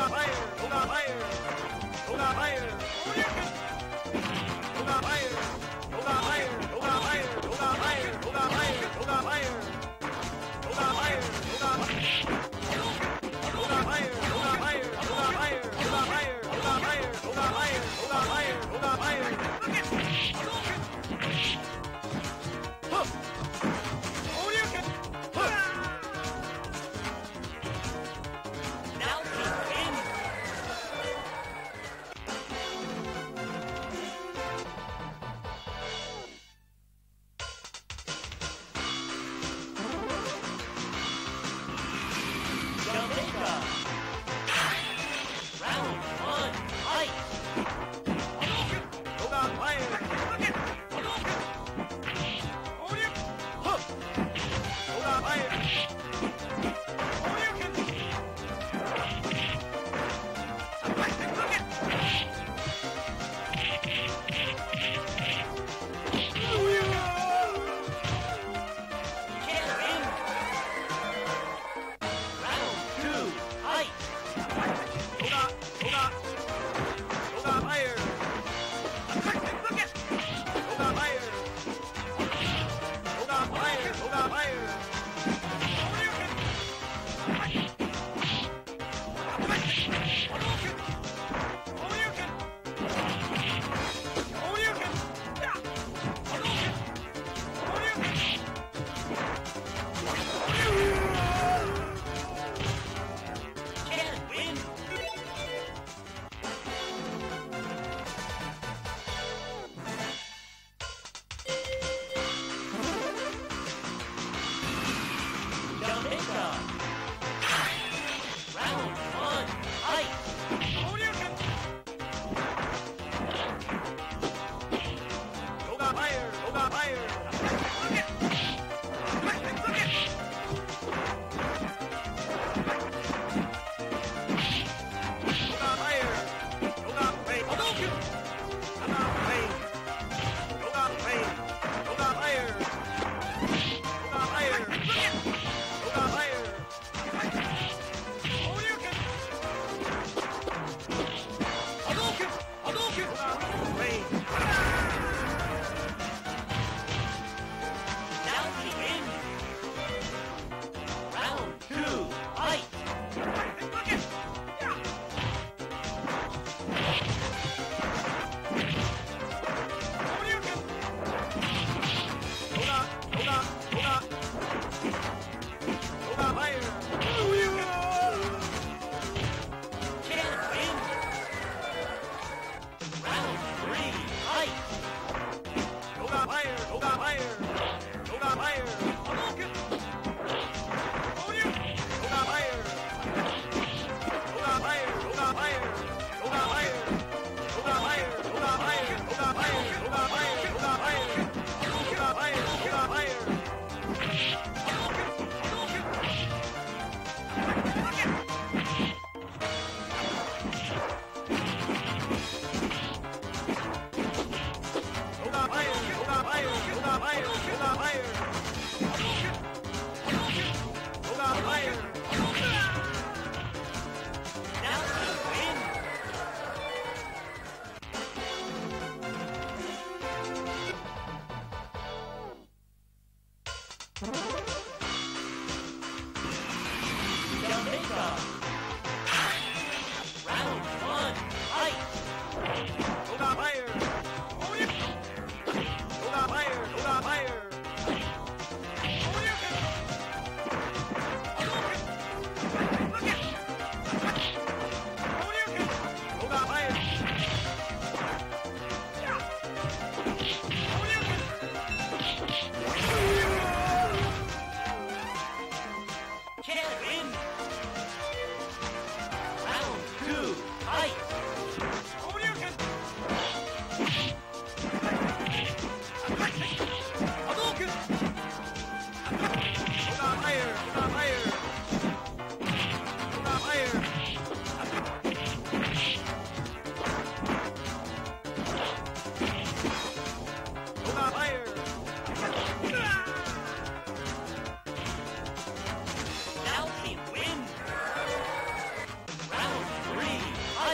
Now we win.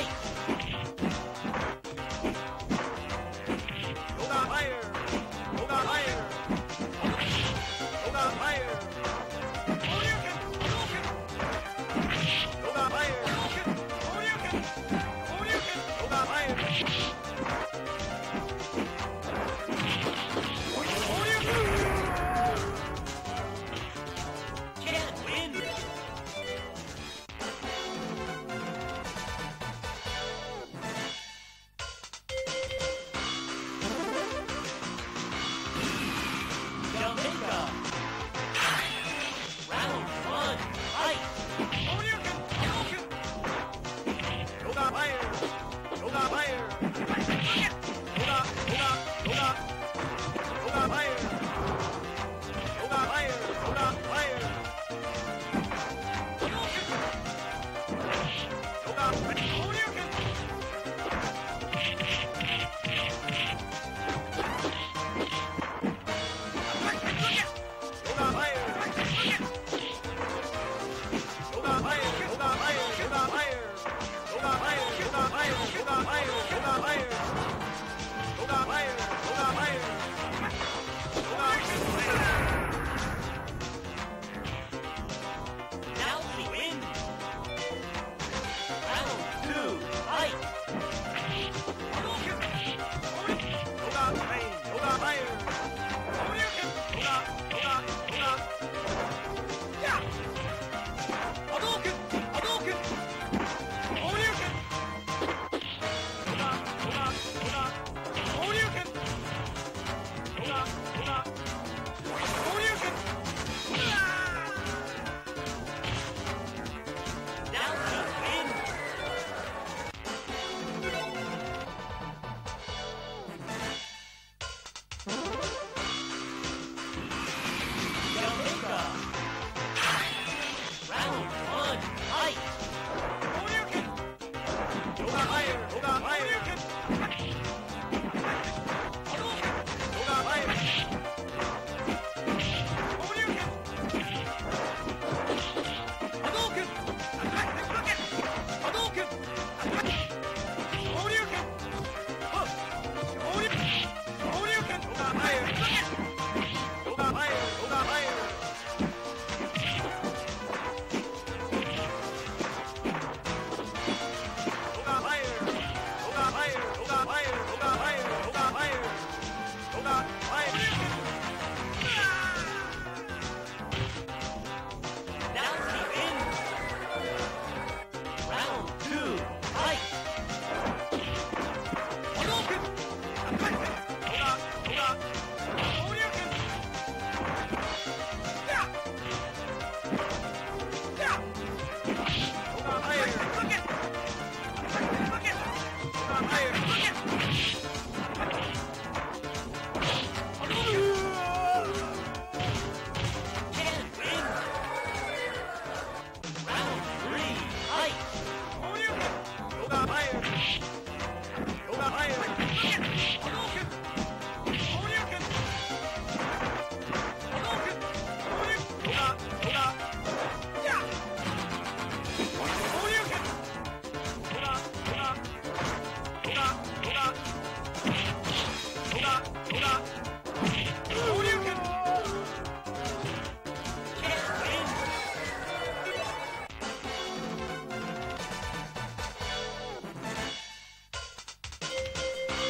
Now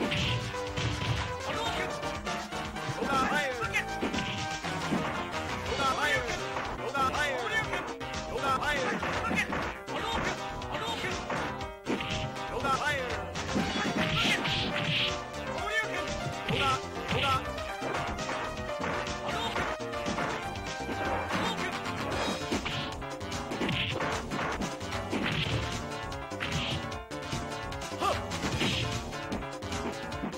Hadouken!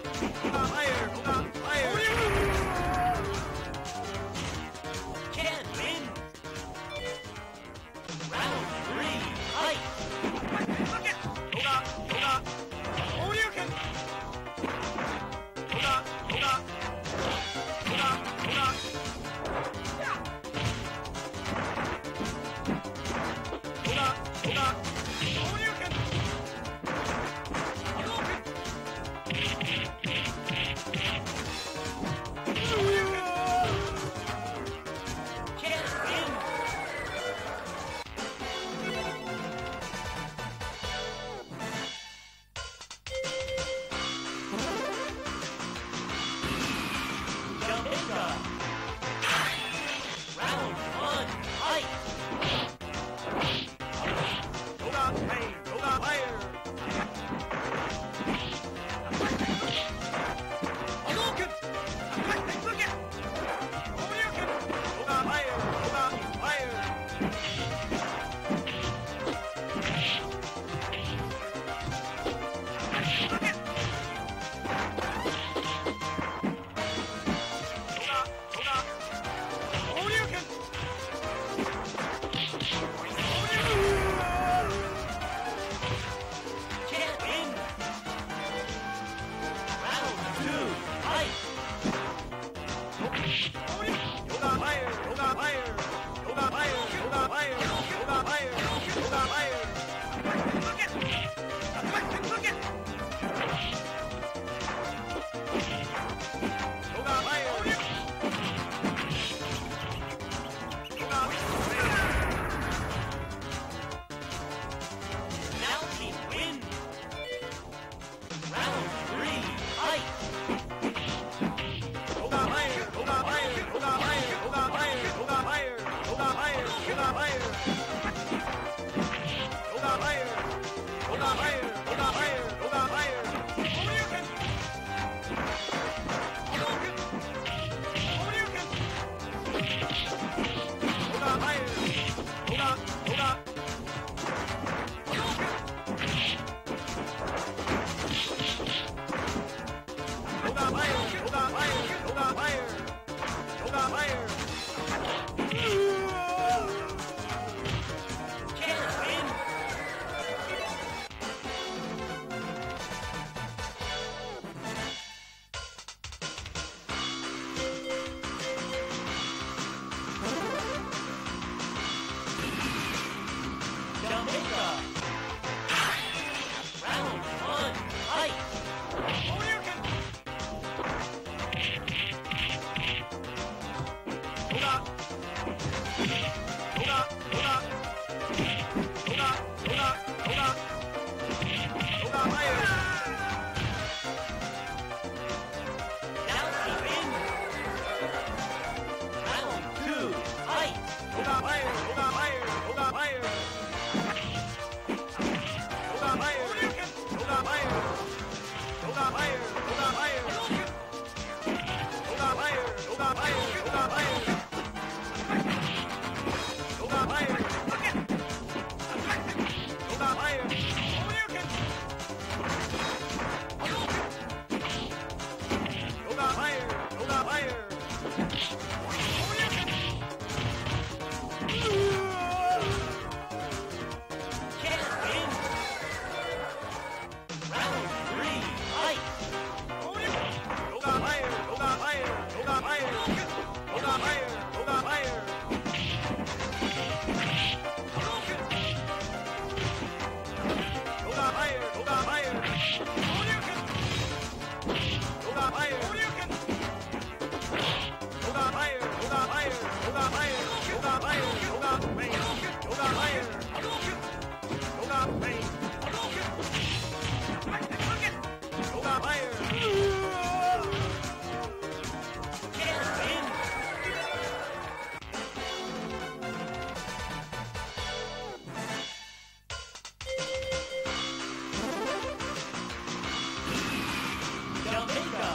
Jamaica.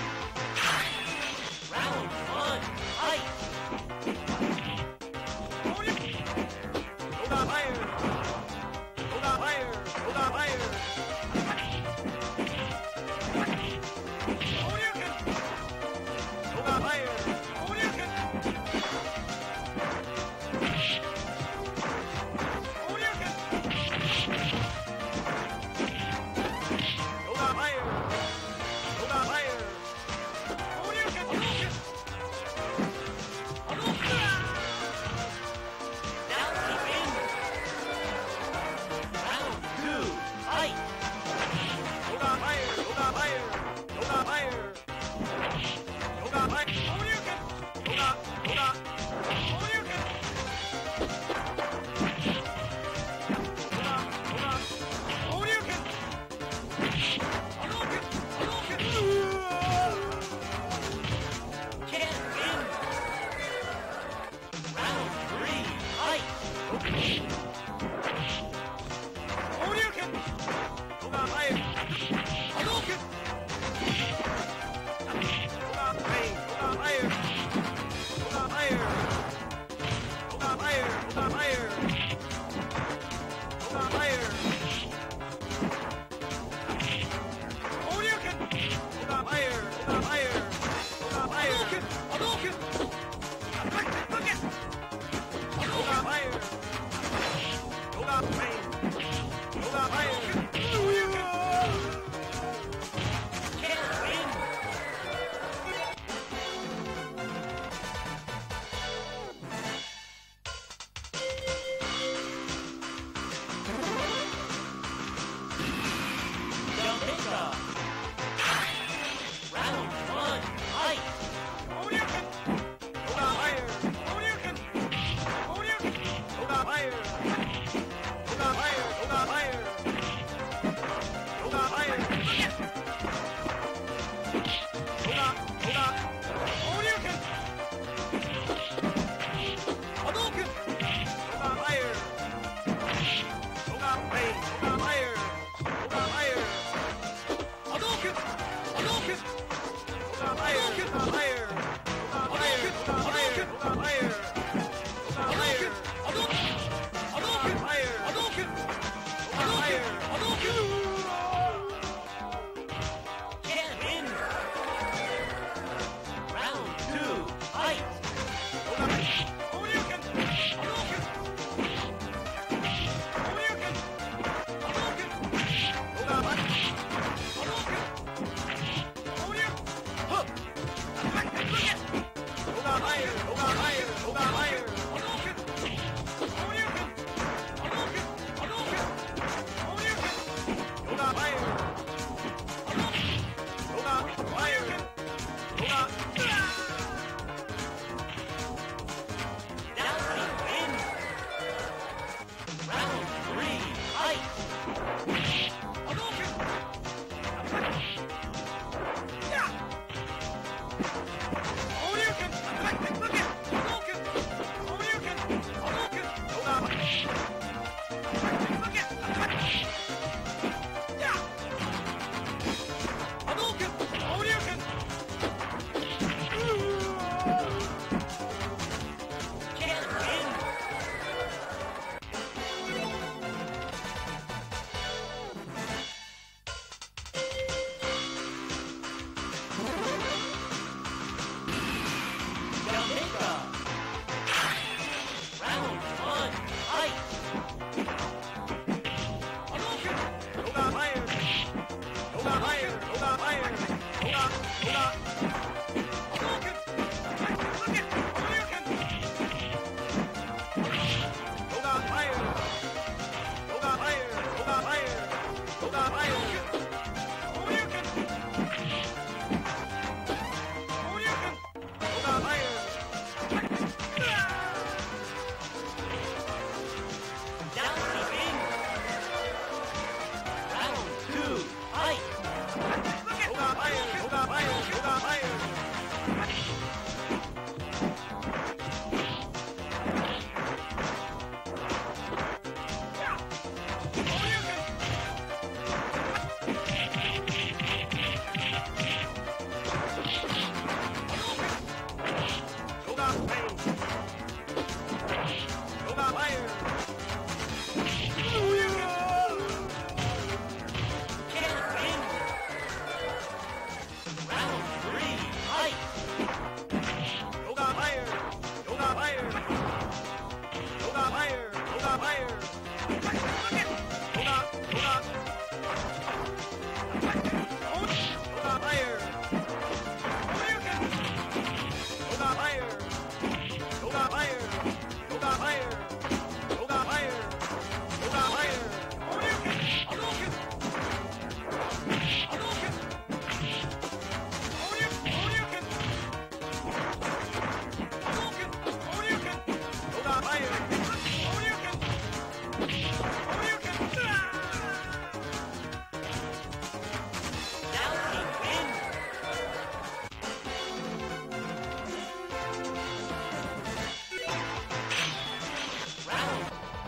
Round one, fight. Yoga fire. Yoga fire. Yoga fire. Shoryuken. Yoga fire. Shoryuken. Shoryuken. Yoga fire. Yoga fire. Shoryuken. Hadouken. Now begin. Round two, fight. Yoga fire. Yoga fire. Yoga fire. Yoga fire. Shoryuken. Yoga. Yoga. Shoryuken. Yoga. Yoga. Shoryuken. Hadouken. Hadouken. Can't win. Round three, fight. Shoryuken. Yoga fire. Hadouken. Yoga fire. Yoga fire. Yoga fire. Yoga fire. Yoga fire. Yoga fire. Shoryuken. Yoga fire. Yoga fire. Yoga fire. Hadouken. Hadouken. Yoga fire. Yoga fire. Yoga fire. Shoryuken. Can't win. Jamaica. Round one, fight. Shoryuken. Yoga fire. Shoryuken. Shoryuken. Yoga fire. Yoga fire. Yoga fire. Yoga fire. Yoga. Yoga. Shoryuken. Hadouken. Yoga fire. Yoga fire. Yoga fire. Yoga fire. Hadouken. Hadouken. Yoga fire. Yoga fire. Yoga fire. Yoga fire. Yoga fire. Yoga fire. Hadouken. Hadouken. Fire. Hadouken. Yoga fire. Hadouken. Can't win. Round two, fight. Shoryuken. Hadouken. Shoryuken. Hadouken. Yoga fire. Hadouken. Shoryuken. Huh. Yoga fire. Yoga fire. Yoga fire. Hadouken. Shoryuken. Hadouken. Hadouken. Shoryuken. Yoga fire. Hadouken. Yoga fire. Yoga. Now we win. Round three, fight. Hadouken. Yeah. Shoryuken. Hadouken. Hadouken. Shoryuken. Hadouken. Yoga. Hadouken. Yeah. Hadouken. Shoryuken. Can't win. Jamaica. Round one, fight. Hadouken. Yoga fire. Yoga fire. Yoga fire. Yoga. Yoga. Hadouken. Hadouken. Shoryuken. Yoga fire. Yoga fire. Yoga fire. Yoga fire. Shoryuken. Round three, fight! Yoga fire! Yoga fire! Yoga fire! Yoga fire! Yoga, yoga. Yoga fire! Yoga fire! Yoga fire! Yoga fire! Yoga fire! Yoga fire! Hadouken! Hadouken! Hadouken! Hadouken! Hadouken! Yoga fire! Hadouken! Hadouken! Now team wins! Round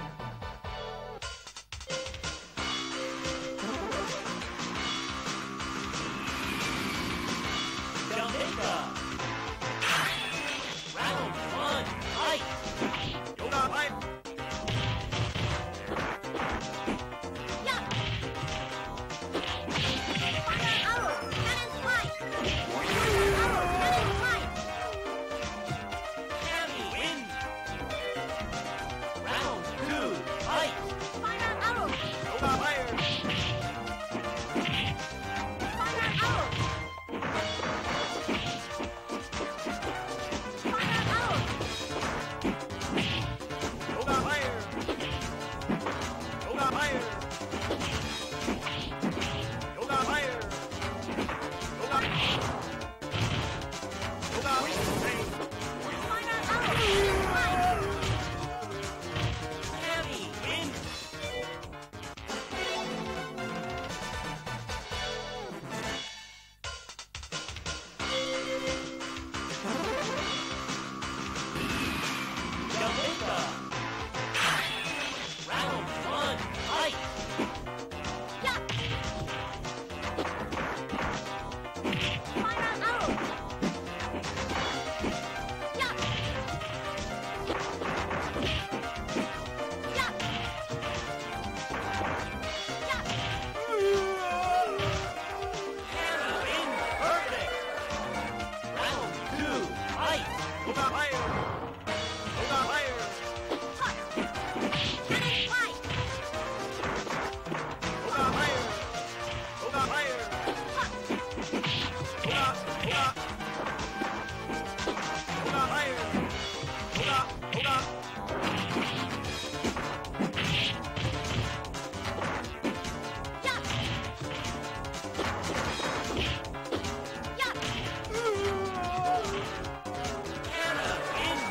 Jamaica! Round one, fight! Yoga fire! Cammy wins! Round two, fight! Yoga fire! Yoga fire! Yoga fire! Yoga fire! Yoga Cammy wins! Jamaica! Round one, fight! Cammy wins! Perfect! Round two, fight! Yoga fire! Yoga fire! Yoga fire! Yoga fire! Yoga, yoga. Yoga fire! Yoga, yoga. Hannah wins!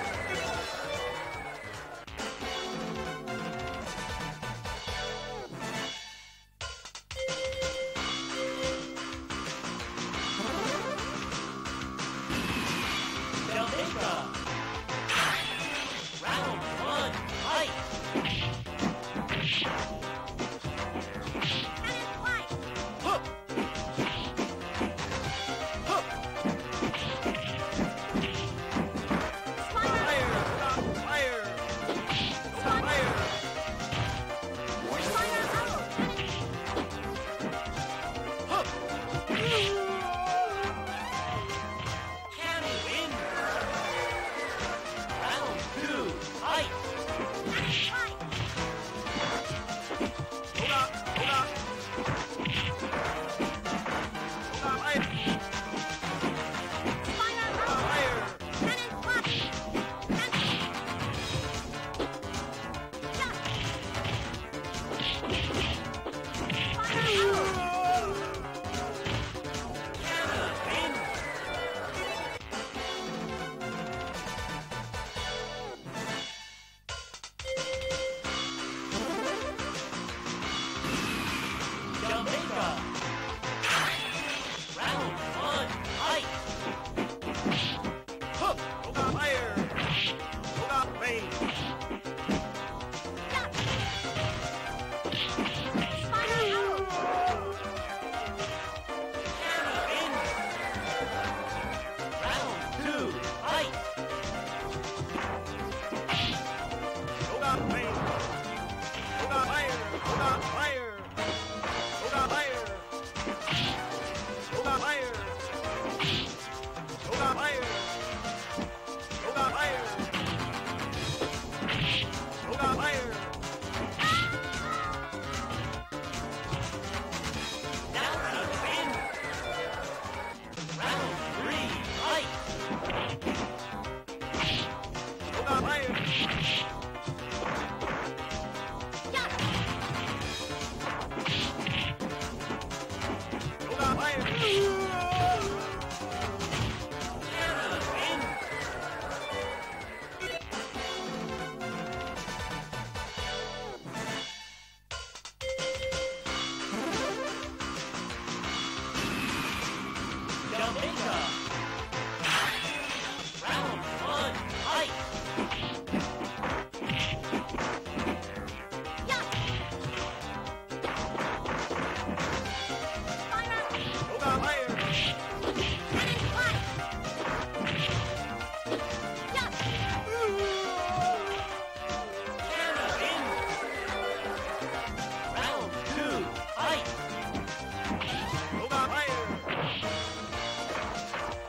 Jamaica. Round one, fight. Yoga fire. Anna wins. Round two, fight. Yoga fire.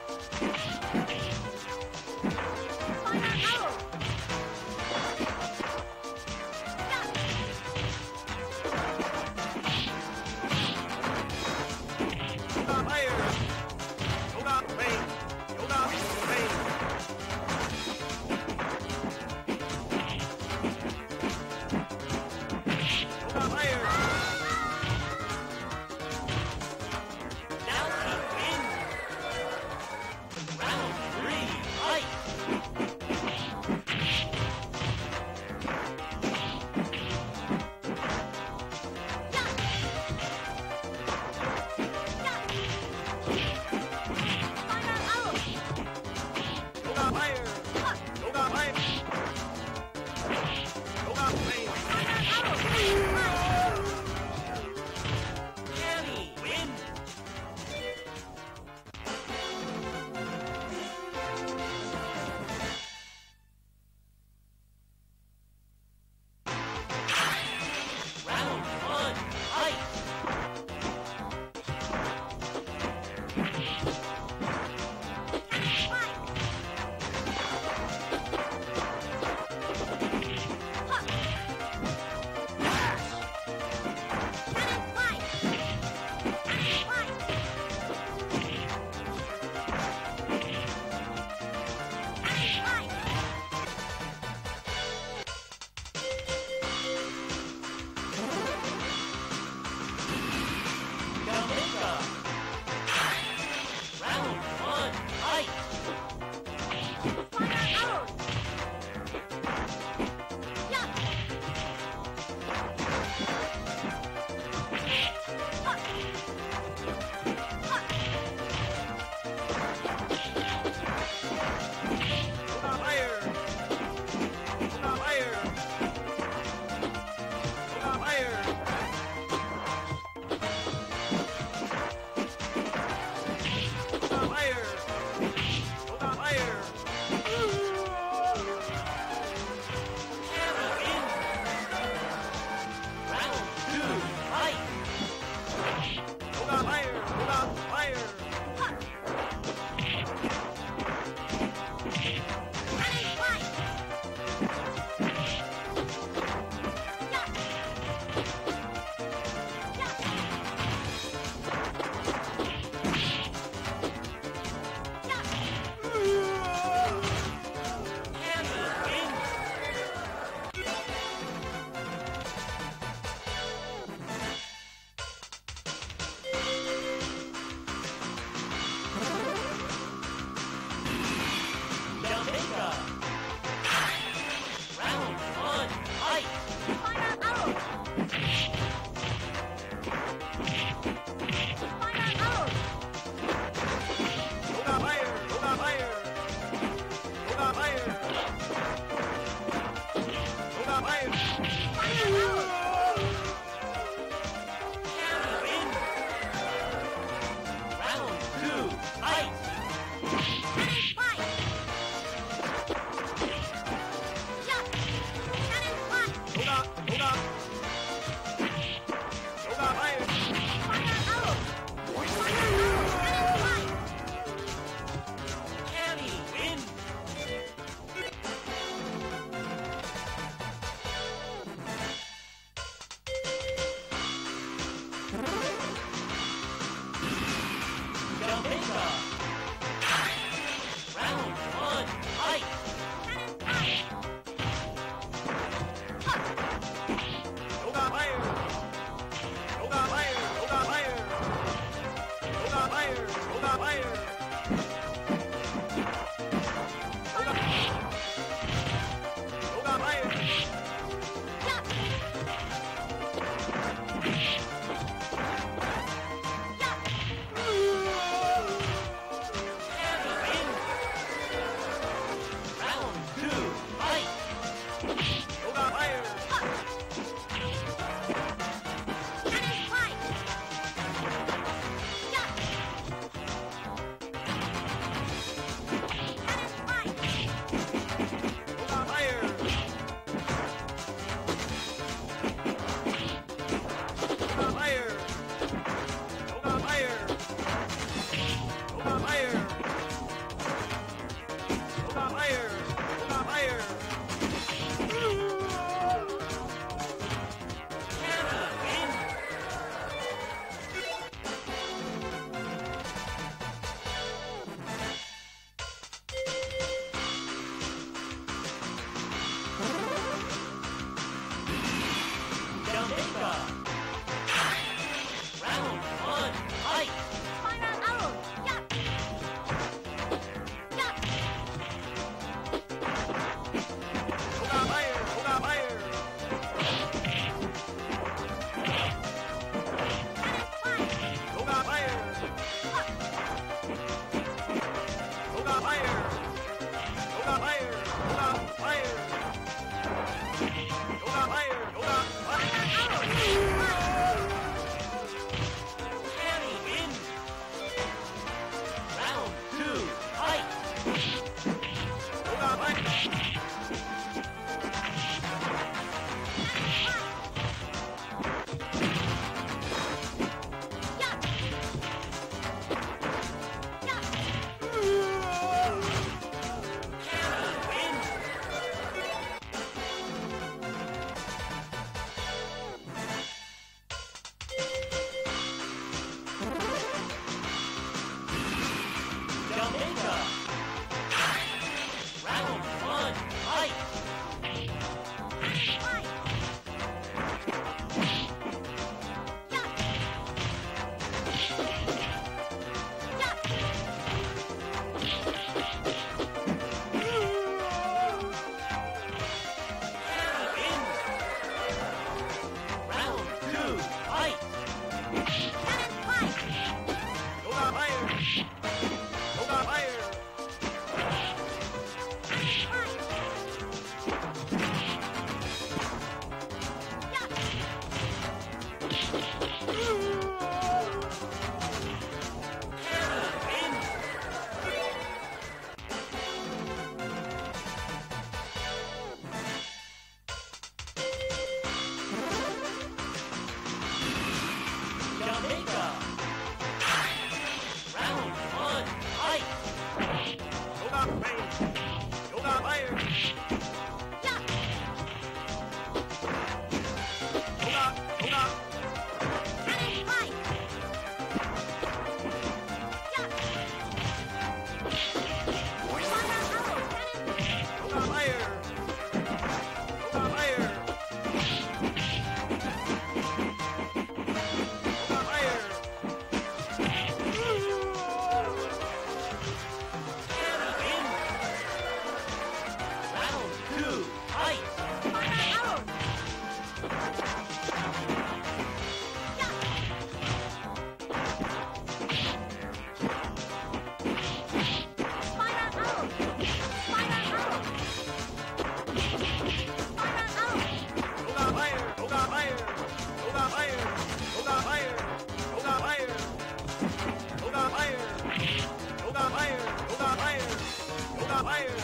Yoga fire! Yoga fire! Yoga fire!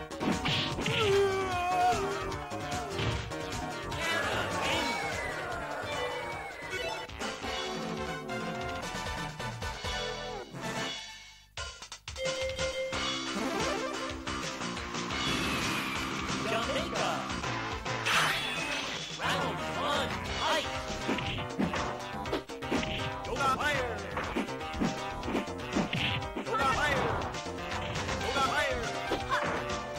Jamaica. Round one, fight. Yoga fire! Yoga fire! Yoga fire!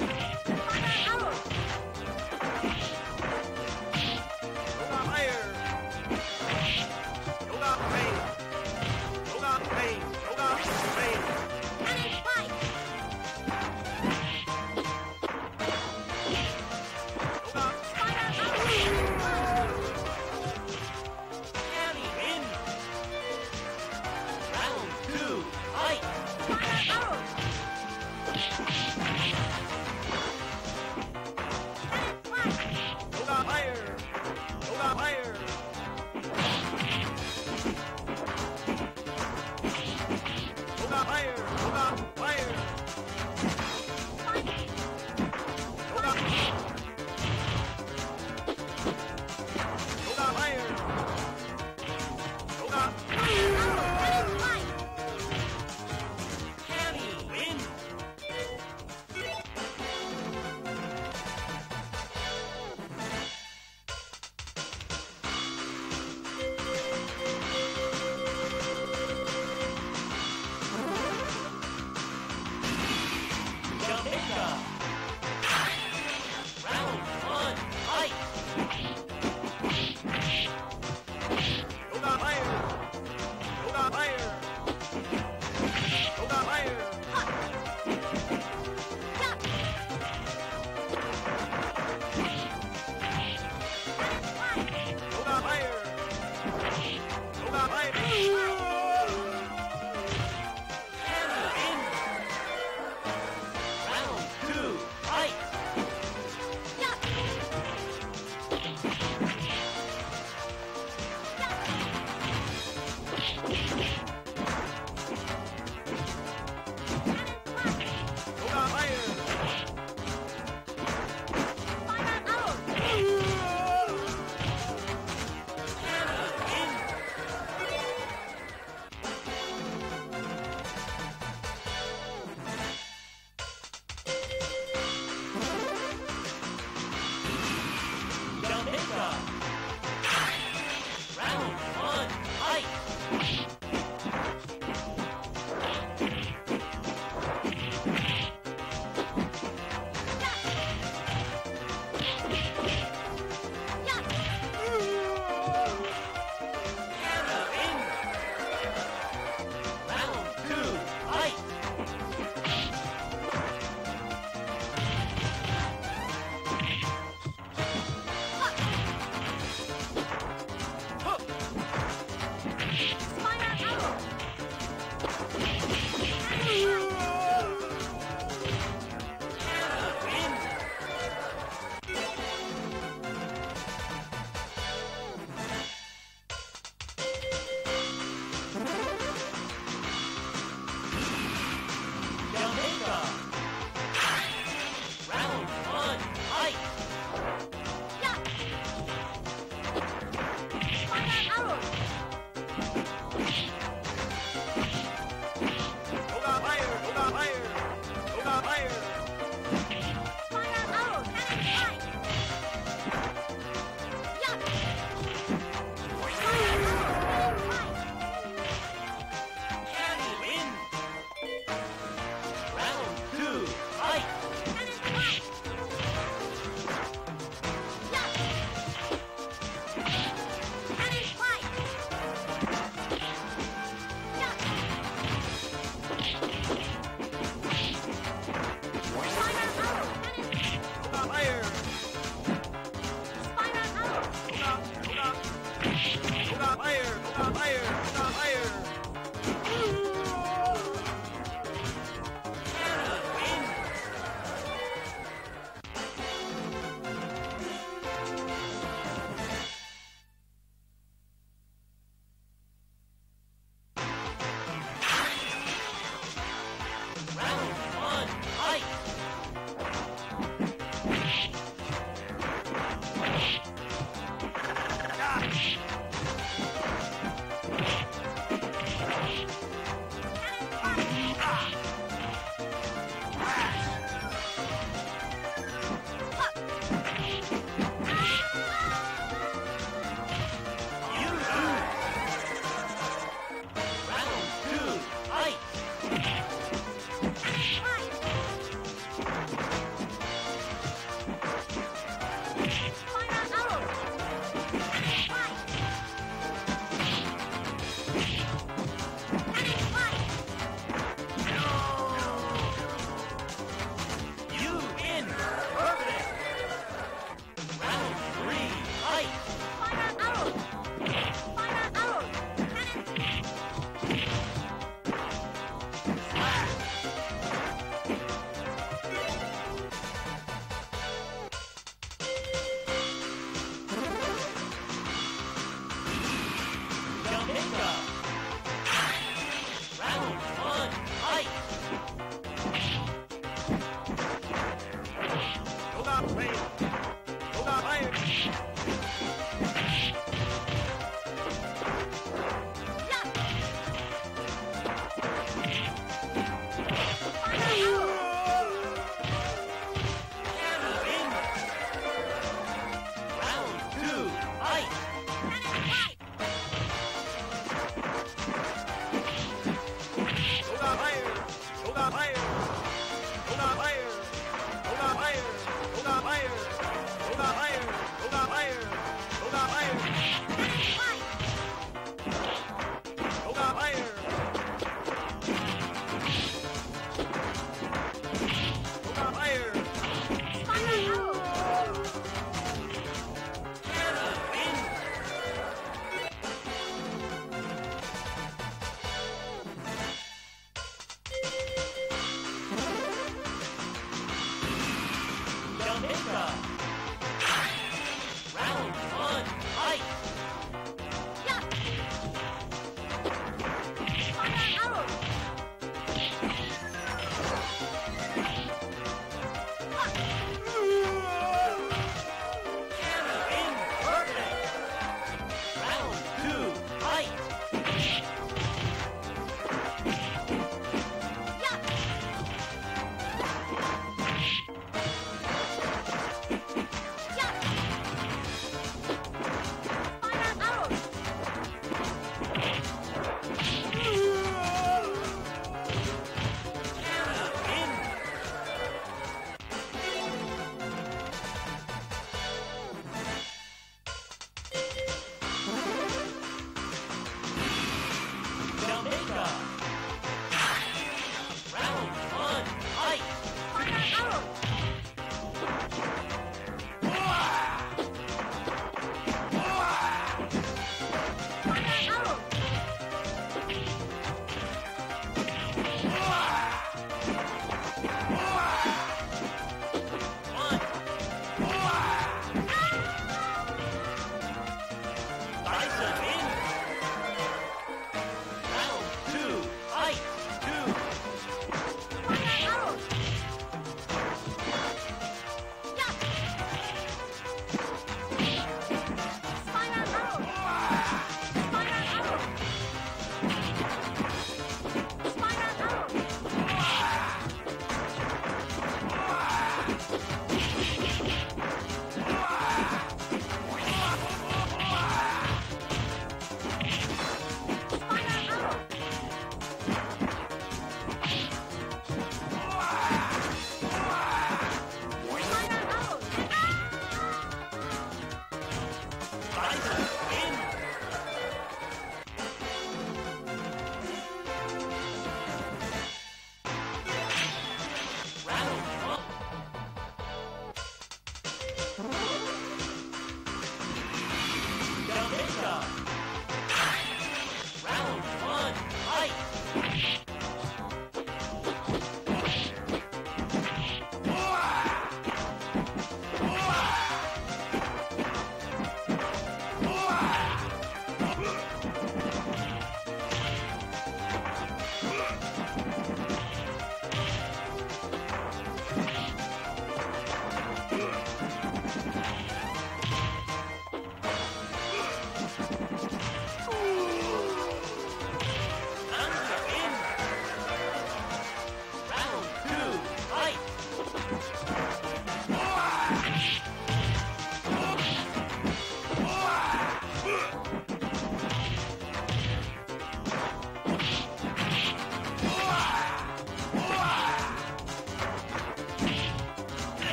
Rain. Yoga fire. Round two, fight! Yoga fire. Yoga fire. Yoga fire. Yoga fire. Yoga fire.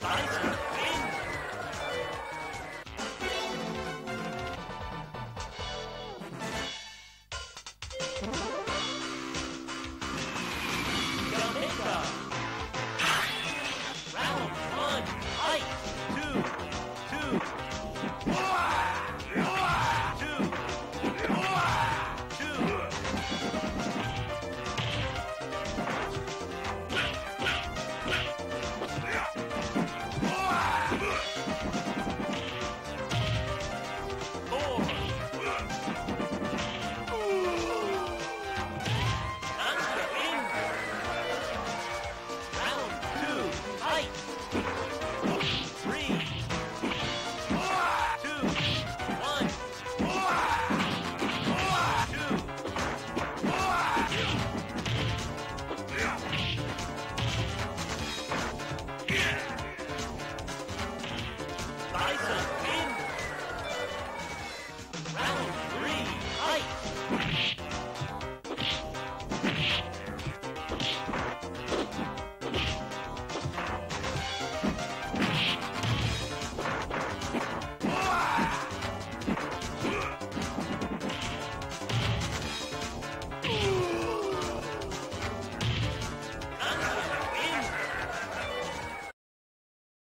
Round three, fight!